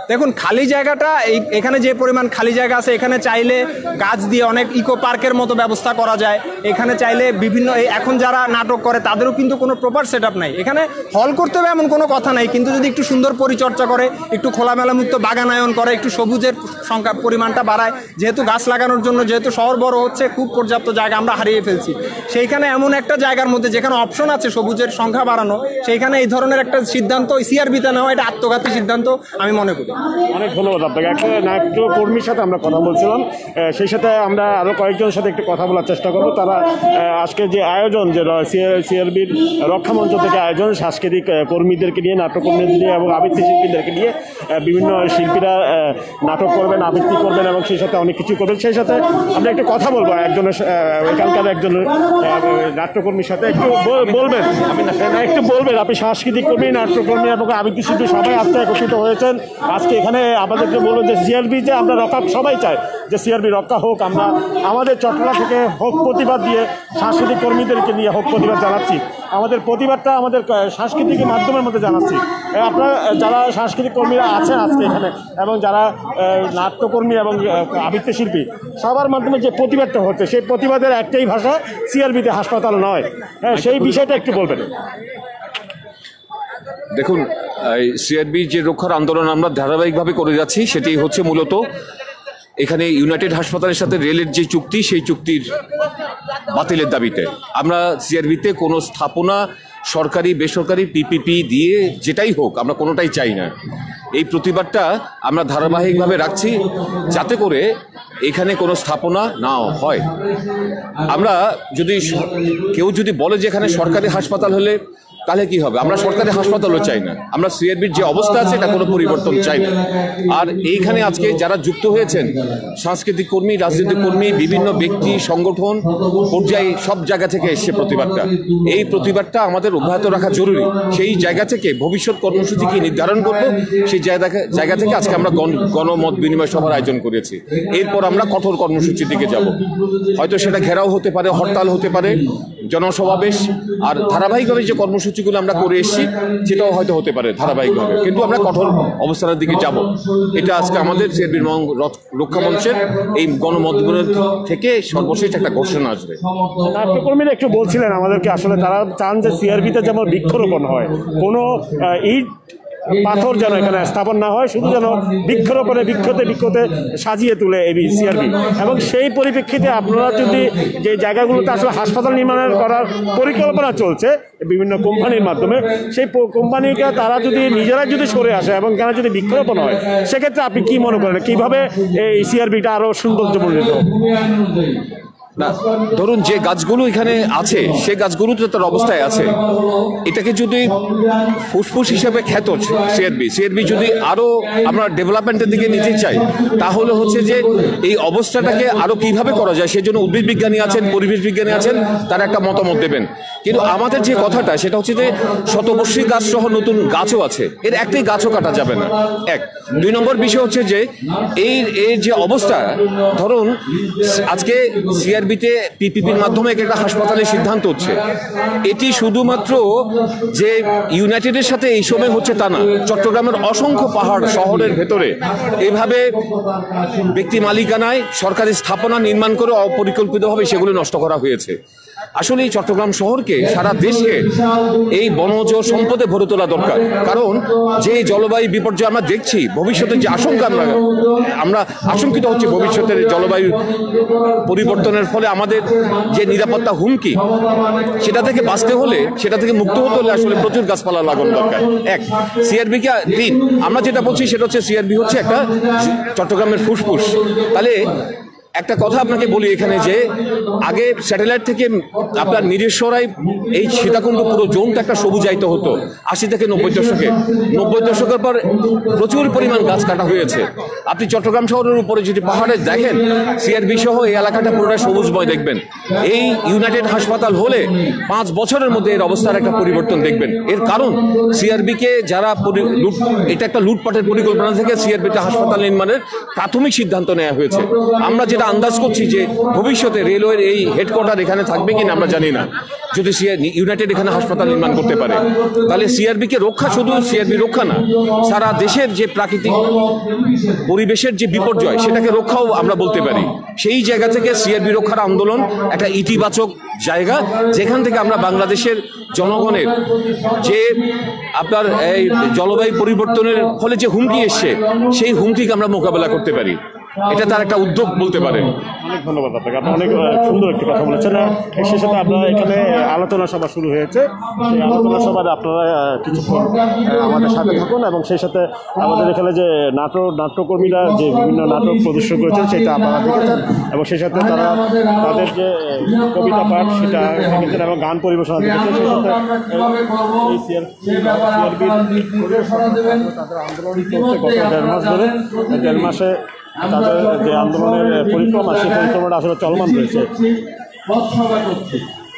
দেখুন, খালি জায়গাটা এই এখানে যে পরিমাণ খালি জায়গা আছে, এখানে চাইলে গাছ দিয়ে অনেক ইকো পার্কের মতো ব্যবস্থা করা যায়। এখানে চাইলে বিভিন্ন এই এখন যারা নাটক করে তাদেরও কিন্তু কোনো প্রপার সেট আপ নাই। এখানে হল করতে হবে এমন কোনো কথা নাই, কিন্তু যদি একটু সুন্দর পরিচর্যা করে, একটু খোলামেলা মুক্ত বাগানায়ন করে, একটু সবুজের সংখ্যা পরিমাণটা বাড়ায়, যেহেতু গাছ লাগানোর জন্য যেহেতু শহর বড় হচ্ছে, খুব পর্যাপ্ত জায়গা আমরা হারিয়ে ফেলছি। সেইখানে এমন একটা জায়গার মধ্যে যেখানে অপশন আছে সবুজের সংখ্যা বাড়ানো, সেইখানে এই ধরনের একটা সিদ্ধান্ত সিআরবিতে নেওয়া এটা আত্মঘাতী সিদ্ধান্ত আমি মনে করি। অনেক ধন্যবাদ আপনাকে। একটা নাট্য কর্মীর সাথে আমরা কথা বলছিলাম, সেই সাথে আমরা আরও কয়েকজনের সাথে একটু কথা বলার চেষ্টা করবো। তারা আজকে যে আয়োজন, যে সিআরবির রক্ষা মঞ্চ থেকে আয়োজন, সাংস্কৃতিক কর্মীদেরকে নিয়ে, নাট্যকর্মীদের নিয়ে এবং আবৃত্তি শিল্পীদেরকে নিয়ে বিভিন্ন শিল্পীরা নাটক করবেন, আবৃত্তি করবেন এবং সেই সাথে অনেক কিছু করবেন। সেই সাথে আমরা একটু কথা বলবো একজনের, এখানকার একজন নাট্যকর্মীর সাথে। একটু বলবেন, একটু বলবেন আপনি সাংস্কৃতিক কর্মী, নাট্যকর্মী এবং আবৃত্তি শিল্পী সবাই আজকে একত্রিত হয়েছেন। আজকে এখানে আমাদেরকে বলবেন যে সিআরবি যে আমরা রক্ষা, সবাই চায় যে সিআরবি রক্ষা হোক। আমরা আমাদের চট্টগ্রাম থেকে হোক প্রতিবাদ দিয়ে, সাংস্কৃতিক কর্মীদেরকে নিয়ে হোক প্রতিবাদ জানাচ্ছি। আমাদের প্রতিবাদটা আমাদের সাংস্কৃতিক মাধ্যমের মধ্যে জানাচ্ছি। আপনারা যারা সাংস্কৃতিক কর্মীরা আছেন আজকে এখানে এবং যারা নাট্যকর্মী এবং আবৃত্তি শিল্পী, সবার মাধ্যমে যে প্রতিবাদটা হচ্ছে, সেই প্রতিবাদের একটাই ভাষা, সিআরবিতে হাসপাতাল নয়। হ্যাঁ, সেই বিষয়টা একটু বলবেন। দেখুন, সিআরবি যে রক্ষার আন্দোলন আমরা ধারাবাহিকভাবে করে যাচ্ছি, সেটি হচ্ছে মূলত এখানে ইউনাইটেড হাসপাতালের সাথে রেলের যে চুক্তি, সেই চুক্তির বাতিলের দাবিতে। আমরা সিআরবিতে কোনো স্থাপনা, সরকারি বেসরকারি পিপিপি দিয়ে যেটাই হোক, আমরা কোনোটাই চাই না। এই প্রতিবাদটা আমরা ধারাবাহিকভাবে রাখছি যাতে করে এখানে কোনো স্থাপনা না হয়। আমরা যদি কেউ যদি বলে যে এখানে সরকারি হাসপাতাল হলে তাহলে কি হবে, আমরা সরকারি হাসপাতালও চাই না। আমরা সিআরবির যে অবস্থা আছে এটা কোনো পরিবর্তন চাই না। আর এইখানে আজকে যারা যুক্ত হয়েছেন, সাংস্কৃতিক কর্মী, রাজনৈতিক কর্মী, বিভিন্ন ব্যক্তি, সংগঠন পর্যায়ে সব জায়গা থেকে এসছে প্রতিবাদটা। এই প্রতিবাদটা আমাদের অব্যাহত রাখা জরুরি। সেই জায়গা থেকে ভবিষ্যৎ কর্মসূচি কি নির্ধারণ করব, সেই জায়গা থেকে আজকে আমরা গণমত বিনিময় সভার আয়োজন করেছি। এরপর আমরা কঠোর কর্মসূচির দিকে যাব। হয়তো সেটা ঘেরাও হতে পারে, হরতাল হতে পারে, জনসমাবেশ, আর ধারাবাহিকভাবে যে কর্মসূচিগুলো আমরা করে এসেছি সেটাও হয়তো হতে পারে ধারাবাহিকভাবে, কিন্তু আমরা কঠোর অবস্থানের দিকে যাব। এটা আজকে আমাদের সিআরবির রক্ষা মঞ্চের এই গণমত থেকে সর্বশেষ একটা ঘোষণা আসবে। নাট্যকর্মীরা একটু বলছিলেন আমাদেরকে, আসলে তারা চান যে সিআরবিতে যেমন বৃক্ষরোপণ হয়, কোনো ইট পাথর যেন এখানে স্থাপন না হয়, শুধু যেন বৃক্ষরোপণে বৃক্ষতে বৃক্ষতে সাজিয়ে তুলে এই সিআরবি। এবং সেই পরিপ্রেক্ষিতে আপনারা যদি যে জায়গাগুলোতে আসলে হাসপাতাল নির্মাণের করার পরিকল্পনা চলছে বিভিন্ন কোম্পানির মাধ্যমে, সেই কোম্পানিকে তারা যদি নিজেরাই যদি সরে আসে এবং এখানে যদি বৃক্ষরোপণ হয়, সেক্ষেত্রে আপনি কি মনে করেন কীভাবে এই সিআরবিটা আরও সৌন্দর্যমণ্ডিত? না, ধরুন যে গাছগুলো এখানে আছে সেই গাছগুলো তো তার অবস্থায় আছে। এটাকে যদি ফুসফুস হিসেবে খ্যাত সিআরবি সিআরবি যদি আরও আমরা ডেভেলপমেন্টের দিকে নিতে চাই, তাহলে হচ্ছে যে এই অবস্থাটাকে আরও কিভাবে করা যায়, সেজন্য উদ্ভিদ বিজ্ঞানী আছেন, পরিবেশ বিজ্ঞানী আছেন, তারা একটা মতামত দেবেন। কিন্তু আমাদের যে কথাটা সেটা হচ্ছে যে শতবর্ষী গাছ সহ নতুন গাছও আছে, এর একটাই গাছও কাটা যাবে না। এক দুই নম্বর বিষয় হচ্ছে যে এই এর যে অবস্থা, ধরুন আজকে সিআরবি পিপিপির মাধ্যমে একটা হাসপাতালের সিদ্ধান্ত হচ্ছে, এটি শুধুমাত্র যে ইউনাইটেডের সাথে এই সময় হচ্ছে তা না। চট্টগ্রামের অসংখ্য পাহাড় শহরের ভেতরে এভাবে ব্যক্তি মালিকানায় সরকারি স্থাপনা নির্মাণ করে অপরিকল্পিতভাবে সেগুলো নষ্ট করা হয়েছে। আসলে এই চট্টগ্রাম শহরকে, সারা দেশকে এই বনজ সম্পদে ভরে তোলা দরকার। কারণ যে জলবায়ু বিপর্যয় আমরা দেখছি, ভবিষ্যতের যে আশঙ্কা আমরা আমরা আশঙ্কিত হচ্ছে ভবিষ্যতের জলবায়ু পরিবর্তনের ফলে আমাদের যে নিরাপত্তা হুমকি, সেটা থেকে বাঁচতে হলে, সেটা থেকে মুক্ত হতে হলে আসলে প্রচুর গাছপালা লাগানো দরকার। এক সিআরবিকে তিন আমরা যেটা বলছি সেটা হচ্ছে সিআরবি হচ্ছে একটা চট্টগ্রামের ফুসফুস। তাহলে একটা কথা আপনাকে বলি এখানে, যে আগে স্যাটেলাইট থেকে আপনার মিরেশ্বরাই এই সীতাকুণ্ড পুরো জোনটা একটা সবুজায়িত হতো আশি থেকে নব্বই দশকে। নব্বই দশকের পর প্রচুর পরিমাণ গাছ কাটা হয়েছে। আপনি চট্টগ্রাম শহরের উপরে যদি পাহাড়ে দেখেন, সিআরবি সহ এই এলাকাটা পুরোটা সবুজময় দেখবেন। এই ইউনাইটেড হাসপাতাল হলে পাঁচ বছরের মধ্যে এর অবস্থার একটা পরিবর্তন দেখবেন। এর কারণ সিআরবিকে যারা লুট, এটা একটা লুটপাটের পরিকল্পনা থেকে সিআরবিতে হাসপাতাল নির্মাণের প্রাথমিক সিদ্ধান্ত নেওয়া হয়েছে। আমরা যেটা আন্দাজ করছি যে ভবিষ্যতে রেলওয়ের এই হেডকোয়ার্টার এখানে থাকবে কিনা আমরা জানি না। যদি ইউনাইটেড এখানে হাসপাতাল নির্মাণ করতে পারে, তাহলে সিআরবিকে রক্ষা শুধু সিআরবি রক্ষা না, সারা দেশের যে প্রাকৃতিক পরিবেশের যে বিপর্যয় সেটাকে রক্ষাও আমরা বলতে পারি। সেই জায়গা থেকে সিআরবি রক্ষার আন্দোলন একটা ইতিবাচক জায়গা, যেখান থেকে আমরা বাংলাদেশের জনগণের যে আপনার এই জলবায়ু পরিবর্তনের ফলে যে হুমকি এসছে সেই হুমকিকে আমরা মোকাবেলা করতে পারি। এটা তার একটা উদ্যোগ বলতে পারেন। অনেক ধন্যবাদ আপনাকে, আপনি অনেক সুন্দর একটি কথা বলেছেন। সেই সাথে আপনারা এখানে আলোচনা সভা শুরু হয়েছে, সেই আলোচনা সভার আপনারা কিছুক্ষণ আমাদের সাথে থাকুন এবং সেই সাথে আমাদের এখানে যে নাটক নাট্যকর্মীরা যে বিভিন্ন নাটক প্রদর্শন করেছেন সেটা আপনারা দেখেছেন এবং সেই সাথে তারা তাদের যে কবিতা পাঠ সেটা দেখেছেন এবং গান পরিবেশনা দেখেছেন। সেই সাথে এই সিআরবির তাদের আন্দোলন চলছে গত দেড় মাস ধরে, দেড় মাসে তাদের যে আন্দোলনের পরিক্রমা সেই পরিক্রমাটা আসলে চলমান রয়েছে। পথসভা করছে,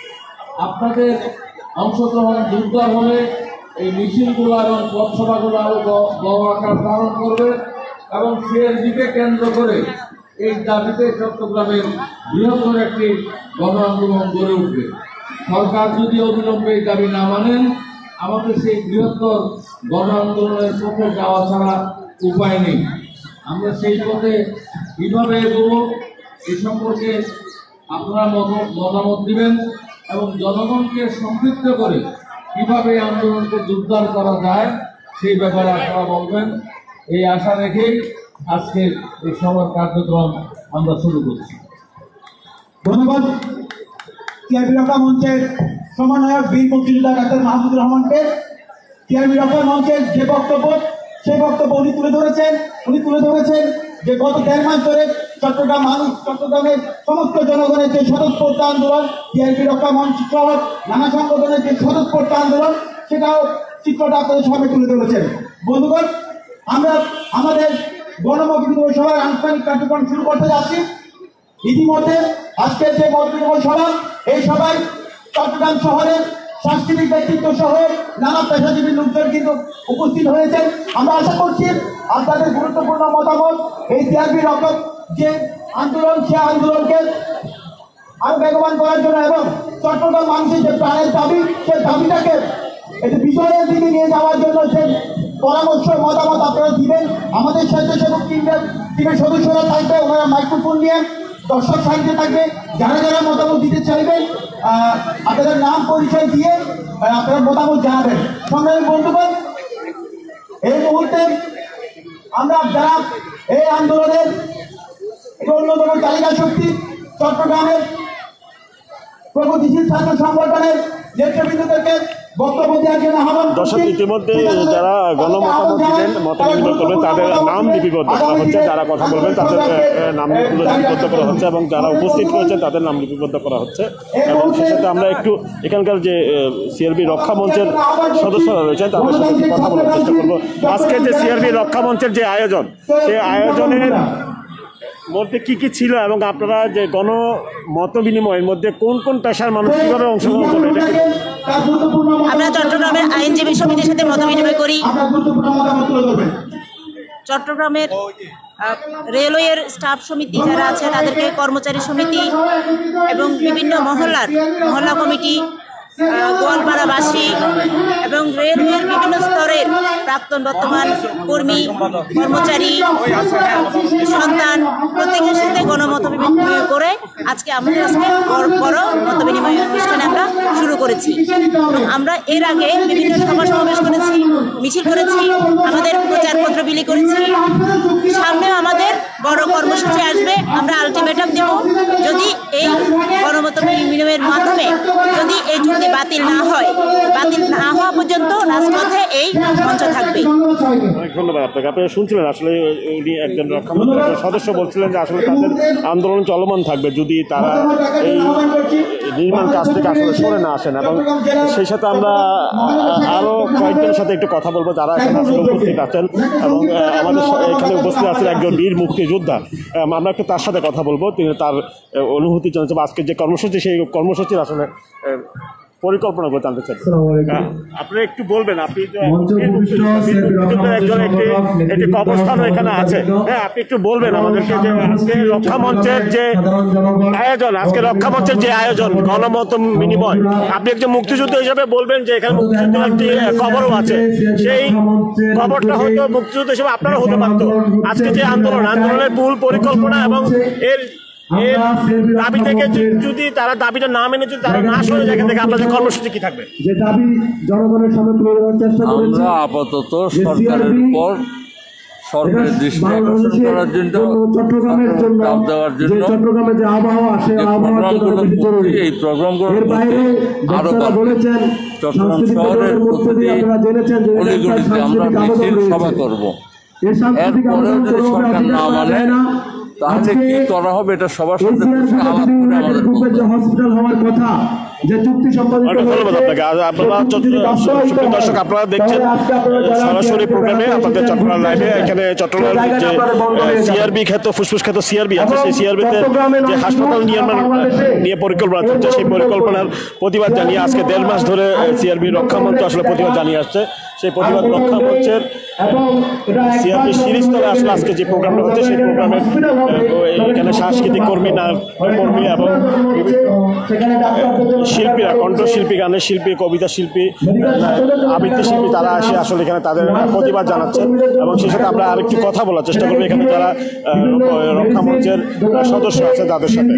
আপনাদের অংশগ্রহণ জোরদার হলে এই মিছিলগুলো এবং পথসভাগুলো আরো বড় আকার ধারণ করবে এবং সিএনজিকে কেন্দ্র করে এই দাবিতে চট্টগ্রামের বৃহত্তর একটি গণ আন্দোলন গড়ে উঠবে। সরকার যদি অবিলম্বে এই দাবি না মানেন, আমাদের সেই বৃহত্তর গণ আন্দোলনের পথে যাওয়া ছাড়া উপায় নেই। আমরা সেই পথে কীভাবে এগোবো এই সম্পর্কে আপনারা মতামত দিবেন এবং জনগণকে সম্পৃক্ত করে কীভাবে আন্দোলনকে জোরদার করা যায় সেই ব্যাপারে আপনারা বলবেন। এই আশা রেখেই আজকের এই সভার কার্যক্রম আমরা শুরু করছি। ধন্যবাদ সিআরবি রক্ষা মঞ্চের সমন্বয়ক বীর মুক্তিযোদ্ধা ডাক্তার মাহমুদুর রহমানকে। সিআরবি রক্ষা মঞ্চের যে বক্তব্য সেই বক্তব্য উনি তুলে ধরেছেন উনি তুলে ধরেছেন যে গত দেড় মাস ধরে চট্টগ্রাম মানুষ চট্টগ্রামের সমস্ত জনগণের যে স্বতঃস্ফূর্ত আন্দোলন, সিআরবি রক্ষা মঞ্চ সহ নানা সংগঠনের যে স্বতঃস্ফূর্ত আন্দোলন, সেটাও চিত্রটা আপনাদের সামনে তুলে ধরেছেন। বন্ধুগণ, আমরা আমাদের গণমত বিনিময় সভার আনুষ্ঠানিক কার্যক্রম শুরু করতে যাচ্ছি। ইতিমধ্যে আজকের যে মত বিনিময় সভা, এই সভায় চট্টগ্রাম শহরের সাংস্কৃতিক ব্যক্তিত্ব সহ নানা পেশাজীবী লোকজন কিন্তু উপস্থিত হয়েছেন। আমরা আশা করছি আপনাদের গুরুত্বপূর্ণ মতামত এই সিআরবি রক্ষক যে আন্দোলন, সে আন্দোলনকে আরো বেগবান করার জন্য এবং চট্টগ্রাম মানুষের যে প্রাণের দাবি, সে দাবিটাকে এই বিজয়ের দিকে নিয়ে যাওয়ার জন্য যে পরামর্শ মতামত আপনারা দিবেন। আমাদের স্বেচ্ছাসেবক টিমের টিমের সদস্যরা থাকবে, ওনারা মাইক্রোফোন নিয়ে দর্শক সাহিত্যে থাকবে। যারা যারা মতামত দিতে চাইবেন আপনাদের নাম পরিচয় দিয়ে আপনারা মতামত জানাবেন। সংগ্রামী বন্ধুগণ, এই মুহূর্তে আমরা যারা এই আন্দোলনের অন্যতম তালিকা শক্তি চট্টগ্রামের প্রগতিশীল ছাত্র সংগঠনের নেতৃবৃন্দদেরকে বক্তব্য দেওয়ার জন্য আহ্বান করছি। দর্শক, ইতিমধ্যে যারা গণমতামত দিলেন, মতামত করবেন, তাদের নাম লিপিবদ্ধ করা হচ্ছে। যারা কথা বলবেন তাদের নাম লিপিবদ্ধ করা হচ্ছে এবং যারা উপস্থিত রয়েছেন তাদের নাম লিপিবদ্ধ করা হচ্ছে। এবং সেই সাথে আমরা একটু এখানকার যে সিআরবি রক্ষা মঞ্চের সদস্যরা রয়েছেন তাদের সাথে কথা বলার চেষ্টা করবো। আজকে যে সিআরবি রক্ষা মঞ্চের যে আয়োজন, সেই আয়োজনের মধ্যে কি কি ছিল এবং আপনারা যে গণ মত বিনিময়ের মধ্যে কোন কোন পেশার মানুষ কিভাবে অংশগ্রহণ করবেন? আমরা চট্টগ্রামের আইনজীবী সমিতির সাথে মত বিনিময় করি। চট্টগ্রামের রেলওয়ের স্টাফ সমিতি যারা আছে তাদেরকে কর্মচারী সমিতি এবং বিভিন্ন মহল্লার মহল্লা কমিটি, গোয়ালপাড়াবাসী এবং রেলওয়ের বিভিন্ন স্তরের প্রাক্তন বর্তমান কর্মী কর্মচারী সন্তান প্রত্যেকের সাথে গণমত বিনিময় করে আজকে আমাদের আজকে বড় মত বিনিময় অনুষ্ঠানে আমরা শুরু করেছি। আমরা এর আগে বিভিন্ন সভা সমাবেশ করেছি, মিছিল করেছি, আমাদের প্রচারপত্র বিলি করেছি। সামনেও আমাদের বড় কর্মসূচি আসবে। আমরা আলটিমেটাম দেব, যদি এই গণমত বিনিময়ের মাধ্যমে যদি এই চুক্তি বাতিল না হয়, বাতিল না হওয়া পর্যন্ত রাজপথে এই মঞ্চ থাকবে। অনেক ধন্যবাদ আপনাকে। আপনি শুনছিলেন আসলে উনি একজন রক্ষা মন্ত্রীর সদস্য বলছিলেন যে আসলে তাদের আন্দোলন চলমান থাকবে যদি তারা এই নির্মাণ কাজ থেকে আসলে সরে না আসেন। এবং সেই সাথে আমরা আরও কয়েকজনের সাথে একটু কথা বলবো যারা এখানে আসলে উপস্থিত আছেন এবং আমাদের এখানে উপস্থিত আছেন একজন বীর মুক্তিযোদ্ধা। আমরা একটু তার সাথে কথা বলবো, তিনি তার অনুভূতি জানাচ্ছেন আজকের যে কর্মসূচি, সেই কর্মসূচির আসলে পরিকল্পনাগুলো জানতে চাই। আপনি একটু বলবেন, আপনি একজন একটি একটি কবরস্থানও এখানে আছে, হ্যাঁ আপনি একটু বলবেন আমাদেরকে যে আজকে রক্ষা মঞ্চের যে আয়োজন, আজকে রক্ষা মঞ্চের যে আয়োজন গণমত বিনিময়, আপনি একজন মুক্তিযুদ্ধ হিসেবে বলবেন যে এখানে মুক্তিযুদ্ধের একটি কবরও আছে, সেই কবরটা হয়তো মুক্তিযুদ্ধ হিসেবে আপনারা হতে পারতো। আজকে যে আন্দোলন, আন্দোলনের মূল পরিকল্পনা এবং এর এর দাবি থেকে যদি তারা দাবিটা না মেনে যদি তারা না সরে জায়গা থেকে আপনাদের কর্মসূচি কি থাকবে? যে দাবি জনগণের সামনে তুলে ধরার চেষ্টা করেছি, আমরা আপাতত সরকারের উপর সরকারের দৃষ্টি আকর্ষণ করার জন্য, চট্টগ্রামের জন্য, চাপ দেওয়ার যে জন্য চট্টগ্রামে যে আবহাওয়া সেই আবহাওয়ার জন্য বেশি জরুরি। এই প্রোগ্রামগুলো এর বাইরে আরো বক্তারা বলেছেন চট্টগ্রাম শহরের প্রতিটি আপনারা জেনেছেন যে অলিগলিতে আমরা মিছিল সভা করব। এই সাংস্কৃতিক এরপরেও আন্দোলন যদি কোনো সরকার না মানে তাহলে কি করা হবে এটা সবার সাথে আলাপ করে আমাদের বলতে হবে। হসপিটাল হওয়ার কথা যে চুক্তি সম্পাদিত ধন্যবাদ আপনাকে। আপনারা দর্শক আপনারা দেখছেন সরাসরি প্রোগ্রামে আপনাদের চট্টগ্রাম লাইভে। এখানে চট্টগ্রাম যে সিআরবি খ্যাত ফুসফুস খ্যাত সিআরবি আছে, সেই সিআরবিতে যে হাসপাতাল নির্মাণ নিয়ে পরিকল্পনা চলছে, সেই পরিকল্পনার প্রতিবাদ জানিয়ে আজকে দেড় মাস ধরে সিআরবি রক্ষা মঞ্চ আসলে প্রতিবাদ জানিয়ে আসছে। সেই প্রতিবাদ রক্ষা মঞ্চের সিআরবি শিরিষতলে আসলে আজকে যে প্রোগ্রামটা হচ্ছে, সেই প্রোগ্রামের এখানে সাংস্কৃতিক কর্মী, নাট্য কর্মী এবং শিল্পীরা, কণ্ঠশিল্পী, গানের শিল্পী, কবিতা শিল্পী, আবৃত্তি শিল্পী, তারা এসে আসলে এখানে তাদের প্রতিবাদ জানাচ্ছেন। এবং সেই সাথে আমরা আরেকটু কথা বলার চেষ্টা করবো এখানে যারা রক্ষা মঞ্চের সদস্য আছে তাদের সাথে।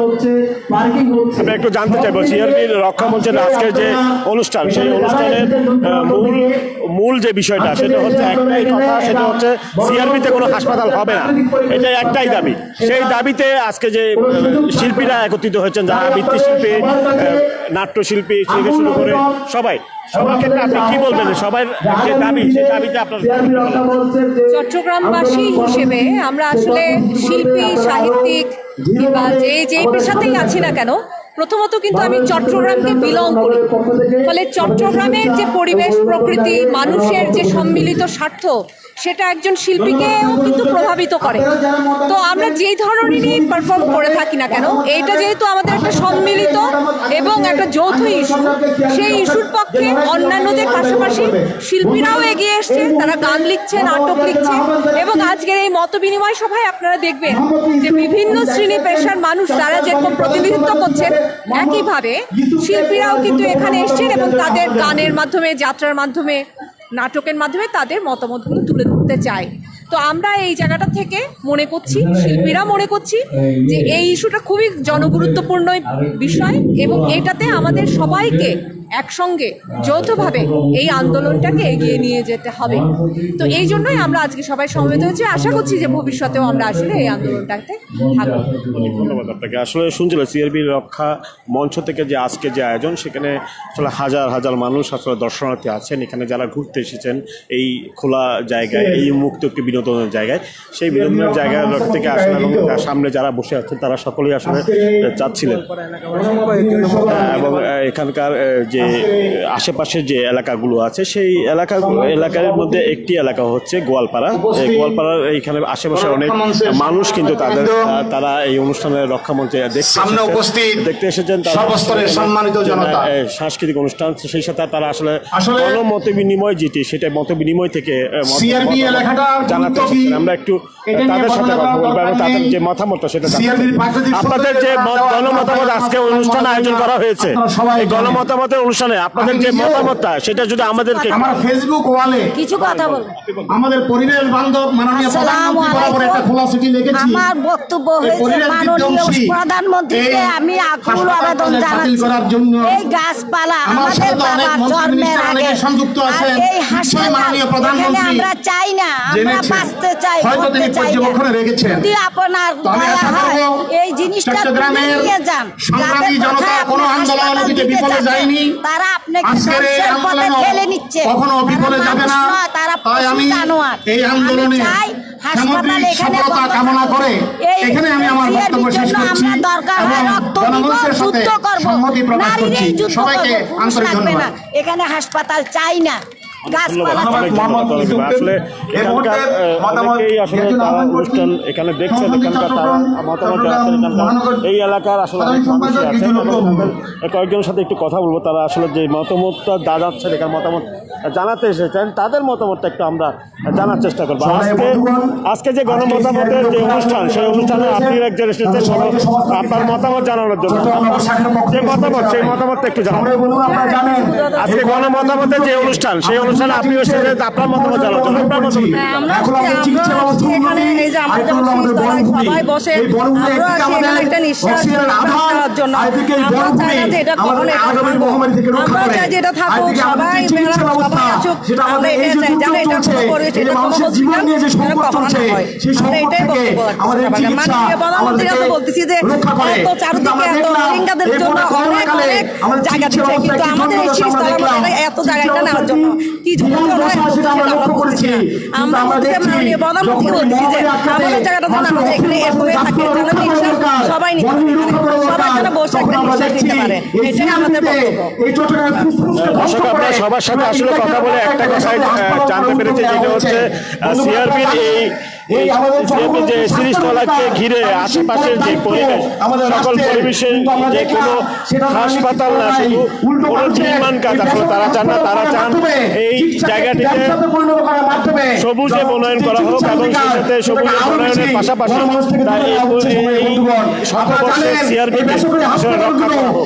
আমি একটু জানতে চাইবো সিআরবির রক্ষা মঞ্চের আজকের যে অনুষ্ঠান, সেই অনুষ্ঠানের মূল মূল যে বিষয়টা সেটা হচ্ছে একটাই কথা, সেটা হচ্ছে সিআরবিতে কোনো হাসপাতাল হবে না, এটা একটাই দাবি। সেই দাবিতে আজকে যে শিল্পীরা একত্রিত হয়েছেন, যারা আবৃত্তি শিল্পী, নাট্যশিল্পী থেকে শুরু করে সবাই, সবার ক্ষেত্রে আপনি কি বলবেন? সবার যে দাবি, সেই দাবিতে আপনার চট্টগ্রামবাসী হিসেবে আমরা আসলে শিল্পী, সাহিত্যিক কিংবা যে যেই পেশাতেই আছি না কেন, প্রথমত কিন্তু আমি চট্টগ্রামকে বিলং করি, ফলে চট্টগ্রামের যে পরিবেশ, প্রকৃতি, মানুষের যে সম্মিলিত স্বার্থ, সেটা একজন শিল্পীকেও কিন্তু প্রভাবিত করে। তো আমরা যেই ধরনেরই পারফর্ম করে থাকি না কেন, এইটা যেহেতু আমাদের একটা সম্মিলিত এবং একটা যৌথ ইস্যু, সেই ইস্যুর পক্ষে অন্যান্যদের পাশাপাশি শিল্পীরাও এগিয়ে এসছে, তারা গান লিখছে, নাটক লিখছে। এবং আজকের এই মত বিনিময় সভায় আপনারা দেখবেন যে বিভিন্ন শ্রেণী পেশার মানুষ তারা যেরকম প্রতিনিধিত্ব করছেন, একইভাবে শিল্পীরাও কিন্তু এখানে এসছেন এবং তাদের গানের মাধ্যমে, যাত্রার মাধ্যমে, নাটকের মাধ্যমে তাদের মতামতগুলো তুলে ধরতে চায়। তো আমরা এই জায়গাটা থেকে মনে করছি, শিল্পীরা মনে করছি যে এই ইস্যুটা খুবই জনগুরুত্বপূর্ণ বিষয় এবং এটাতে আমাদের সবাইকে একসঙ্গে যৌথভাবে এই আন্দোলনটাকে এগিয়ে নিয়ে যেতে হবে। তো এই জন্যই আমরা আজকে সবাই সমবেত হয়েছি। আশা করছি যে ভবিষ্যতেও আমরা আসলে এই আন্দোলনটাতে থাকবো। ধন্যবাদ আপনাকে। আসলে শুনছিলেন সিআরবি রক্ষা মঞ্চ থেকে যে আজকে যে আয়োজন, সেখানে আসলে হাজার হাজার মানুষ আসলে দর্শনার্থী আছেন এখানে, যারা ঘুরতে এসেছেন এই খোলা জায়গায়, এই মুক্ত একটি বিনোদনের জায়গায়। সেই বিনোদনের জায়গা থেকে আসলে এবং সামনে যারা বসে আছেন তারা সকলেই আসলে চাচ্ছিলেন এবং এখানকার যে আশেপাশের যে এলাকাগুলো আছে, সেই এলাকা এলাকার মধ্যে একটি এলাকা হচ্ছে গোয়ালপাড়া। এই গোয়ালপাড়ার এইখানে আশেপাশে অনেক মানুষ কিন্তু তাদের তারা এই অনুষ্ঠানের রক্ষা মঞ্চে দেখতে এসেছেন, সাংস্কৃতিক অনুষ্ঠান। সেই সাথে তারা আসলে মত বিনিময় যেটি, সেটা মত বিনিময় থেকে জানাতে এসেছেন। আমরা একটু তাদের সাথে কথা বলবো এবং তাদের যে মতামতটা সেটা আপনাদের যে গণমতামত আজকে অনুষ্ঠান আয়োজন করা হয়েছে, এই গণমতামতের অনুষ্ঠানে আপনাদের যে মতামতটা সেটা যদি আমাদেরকে আমার ফেসবুক ওয়ালে কিছু কথা বলবো। আমাদের পরিবেশ বান্ধব মাননীয় প্রধানমন্ত্রী বরাবর একটা খোলা চিঠি লিখেছি। আমার বক্তব্য হয়েছে মাননীয় প্রধানমন্ত্রীকে আমি আকুল আবেদন জানাচ্ছি। এই গাছপালা আমাদের বাবার জন্মের আগে, আর এই হাসপাতাল এখানে আমরা চাই না, আমরা বাঁচতে চাই, মরতে চাই না। যদি আপনার দয়া হয় এই জিনিসটা নিয়ে যান, সংগ্রামী জনতা কোনো আন্দোলন অতীতে বিফলে যায়নি, তারা আপনাকে ধ্বংসের পথে ঠেলে নিচ্ছে, কখনো বিফলে যাবে না। তারা তাই আমি এই আন্দোলনে হাসপাতাল এখানে কামনা করে এখানে আমি আমার বক্তব্য শেষ করছি। আমরা দরকার হয় রক্ত দিব, যুদ্ধ করব, নারীর এই যুদ্ধ করব, পুরুষ লাগবে না। এখানে হাসপাতাল চাই না। আসলে এখানকার অনেকেই আসলে তারা অনুষ্ঠান এখানে দেখছেন, এখানকার তারা মতামত জানাচ্ছেন, এখানকার এই এলাকার আসলে অনেক মানুষই আছেন এবং কয়েকজনের সাথে একটু কথা বলবো। তারা আসলে যে মতামতটা জানাচ্ছেন, এখানে মতামত জানাতে এসেছেন, তাদের মতামতটা একটু আমরা জানার চেষ্টা করবো। আজকে আজকে যে গণমতামতের যে অনুষ্ঠান, সেই অনুষ্ঠানে আপনি একজন এসেছেন আপনার মতামত জানানোর জন্য। যে মতামত, সেই মতামতটা একটু জানাবেন। আজকে গণমতামতের যে অনুষ্ঠান, সেই অনুষ্ঠানে আপনি এসেছেন আপনার মতামত জানানোর জন্য। আপনার মতামত সবাই বসে আমরা একটা নিঃশ্বাস নেওয়ার জন্য আমরা চাই না যে এটা কখনো আমরা চাই যে এটা থাকুক, সবাই সবাই আসুক, আমরা এটাই চাই যেন এটা পরিবেশ এটা কোনো হসপিটাল যেন কখনো না হয়। আমরা এটাই বক্তব্য রাখতেছি। মাননীয় প্রধানমন্ত্রীর কাছে বলতেছি যে এত চারদিকে এত রোহিঙ্গাদের জন্য অনেক অনেক জায়গা দিচ্ছে, কিন্তু আমাদের এই শীর্ষতলার মধ্যে এত জায়গাটা নেওয়ার জন্য কি জন্য আমরা বলছি না। আমরা বলছি যে মাননীয় প্রধানমন্ত্রী বলছি যে আমাদের জায়গাটা যেন আমাদের এখানে এরকমই থাকে, যেন নিঃশ্বাস সবাই নিতে পারে, সবাই যেন বসে একটা নিঃশ্বাস নিতে পারে, এটাই আমাদের বক্তব্য। দর্শক, আমরা সবার সাথে আসলে কথা বলে একটা কথাই জানতে পেরেছি, যেটা হচ্ছে সিআরপির এই সিআরপি যে শীর্ষতলাকে ঘিরে আশেপাশের যে পরিবেশ, সকল পরিবেশে যে কোনো হাসপাতাল না, শুধু কোনো নির্মাণ কাজ আসলে তারা চান না। তারা চান এই জায়গাটিতে সবুজে বনায়ন করা হোক এবং সেই সাথে সবুজে বনায়নের পাশাপাশি শতবর্ষের সিআরপিকে আসলে রক্ষা করা হোক।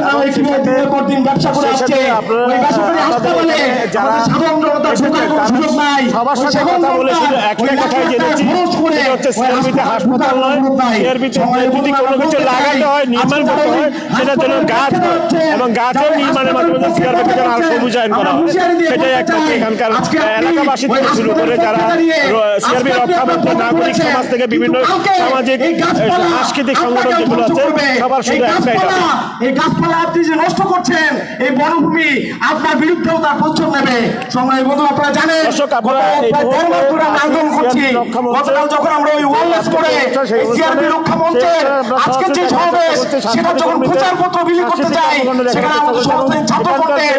সেই সাথে আপনারা যারা সবার সাথে কথা বলে শুধু একটাই কথাই জেনেছি, সেটা হচ্ছে সিআরপিতে হাসপাতাল নয়, সিআরপিতে যদি কোনো কিছু লাগাতে হয়, নির্মাণ করতে হয়, সেটার জন্য গাছ এবং গাছের নির্মাণের মাধ্যমে সিআরপিকে যেন আরো সবুজায়ন করা হয়, সেটাই একটা এখানকার এলাকাবাসী থেকে শুরু করে যারা সিআরপি রক্ষাবদ্ধ নাগরিক সমাজ থেকে বিভিন্ন সামাজিক সাংস্কৃতিক সংগঠন যেগুলো আছে, সবার শুধু একটাই দাবি। এই গাছপালা আপনি যে নষ্ট করছেন, এই বনভূমি আপনার বিরুদ্ধেও তার প্রশ্ন নেবে। সংগ্রামী বন্ধু, আপনারা জানেন গতকাল যখন আমরা ওই ওয়ারলেস করে সিআরপি রক্ষা মঞ্চের আজকে যে সমাবেশ, সেটা যখন প্রচারপত্র বিলি করতে যাই, সেখানে আমাদের সমস্ত ছাত্র করতেন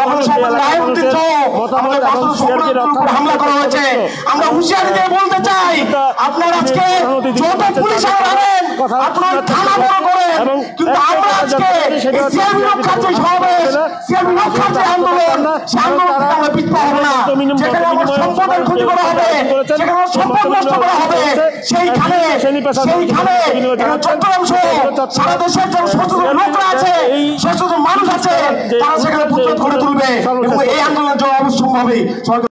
হামলা করা হয়েছে। আমরা হুঁশিয়ারি দিয়ে বলতে চাই, আপনার আজকে যত পুলিশ আনেন, আপনার থানা বড় করেন, কিন্তু আমরা আজকে সিআরপি রক্ষার যে সমাবেশ, সিআরপি রক্ষার যে আন্দোলন, সে আন্দোলন আমরা পিছপা হবে না। যেখানে আমার সম্পদের ক্ষতি করা হবে, যেখানে আমার সম্পদ নষ্ট করা হবে, সেইখানে সেইখানে চট্টগ্রাম সহ সারা দেশের যে সচেতন লোকরা আছে, সচেতন মানুষ আছে, তারা সেখানে প্রতিরোধ করে তুলবে এবং এই আন্দোলন জন্য অবশ্যম্ভাবী।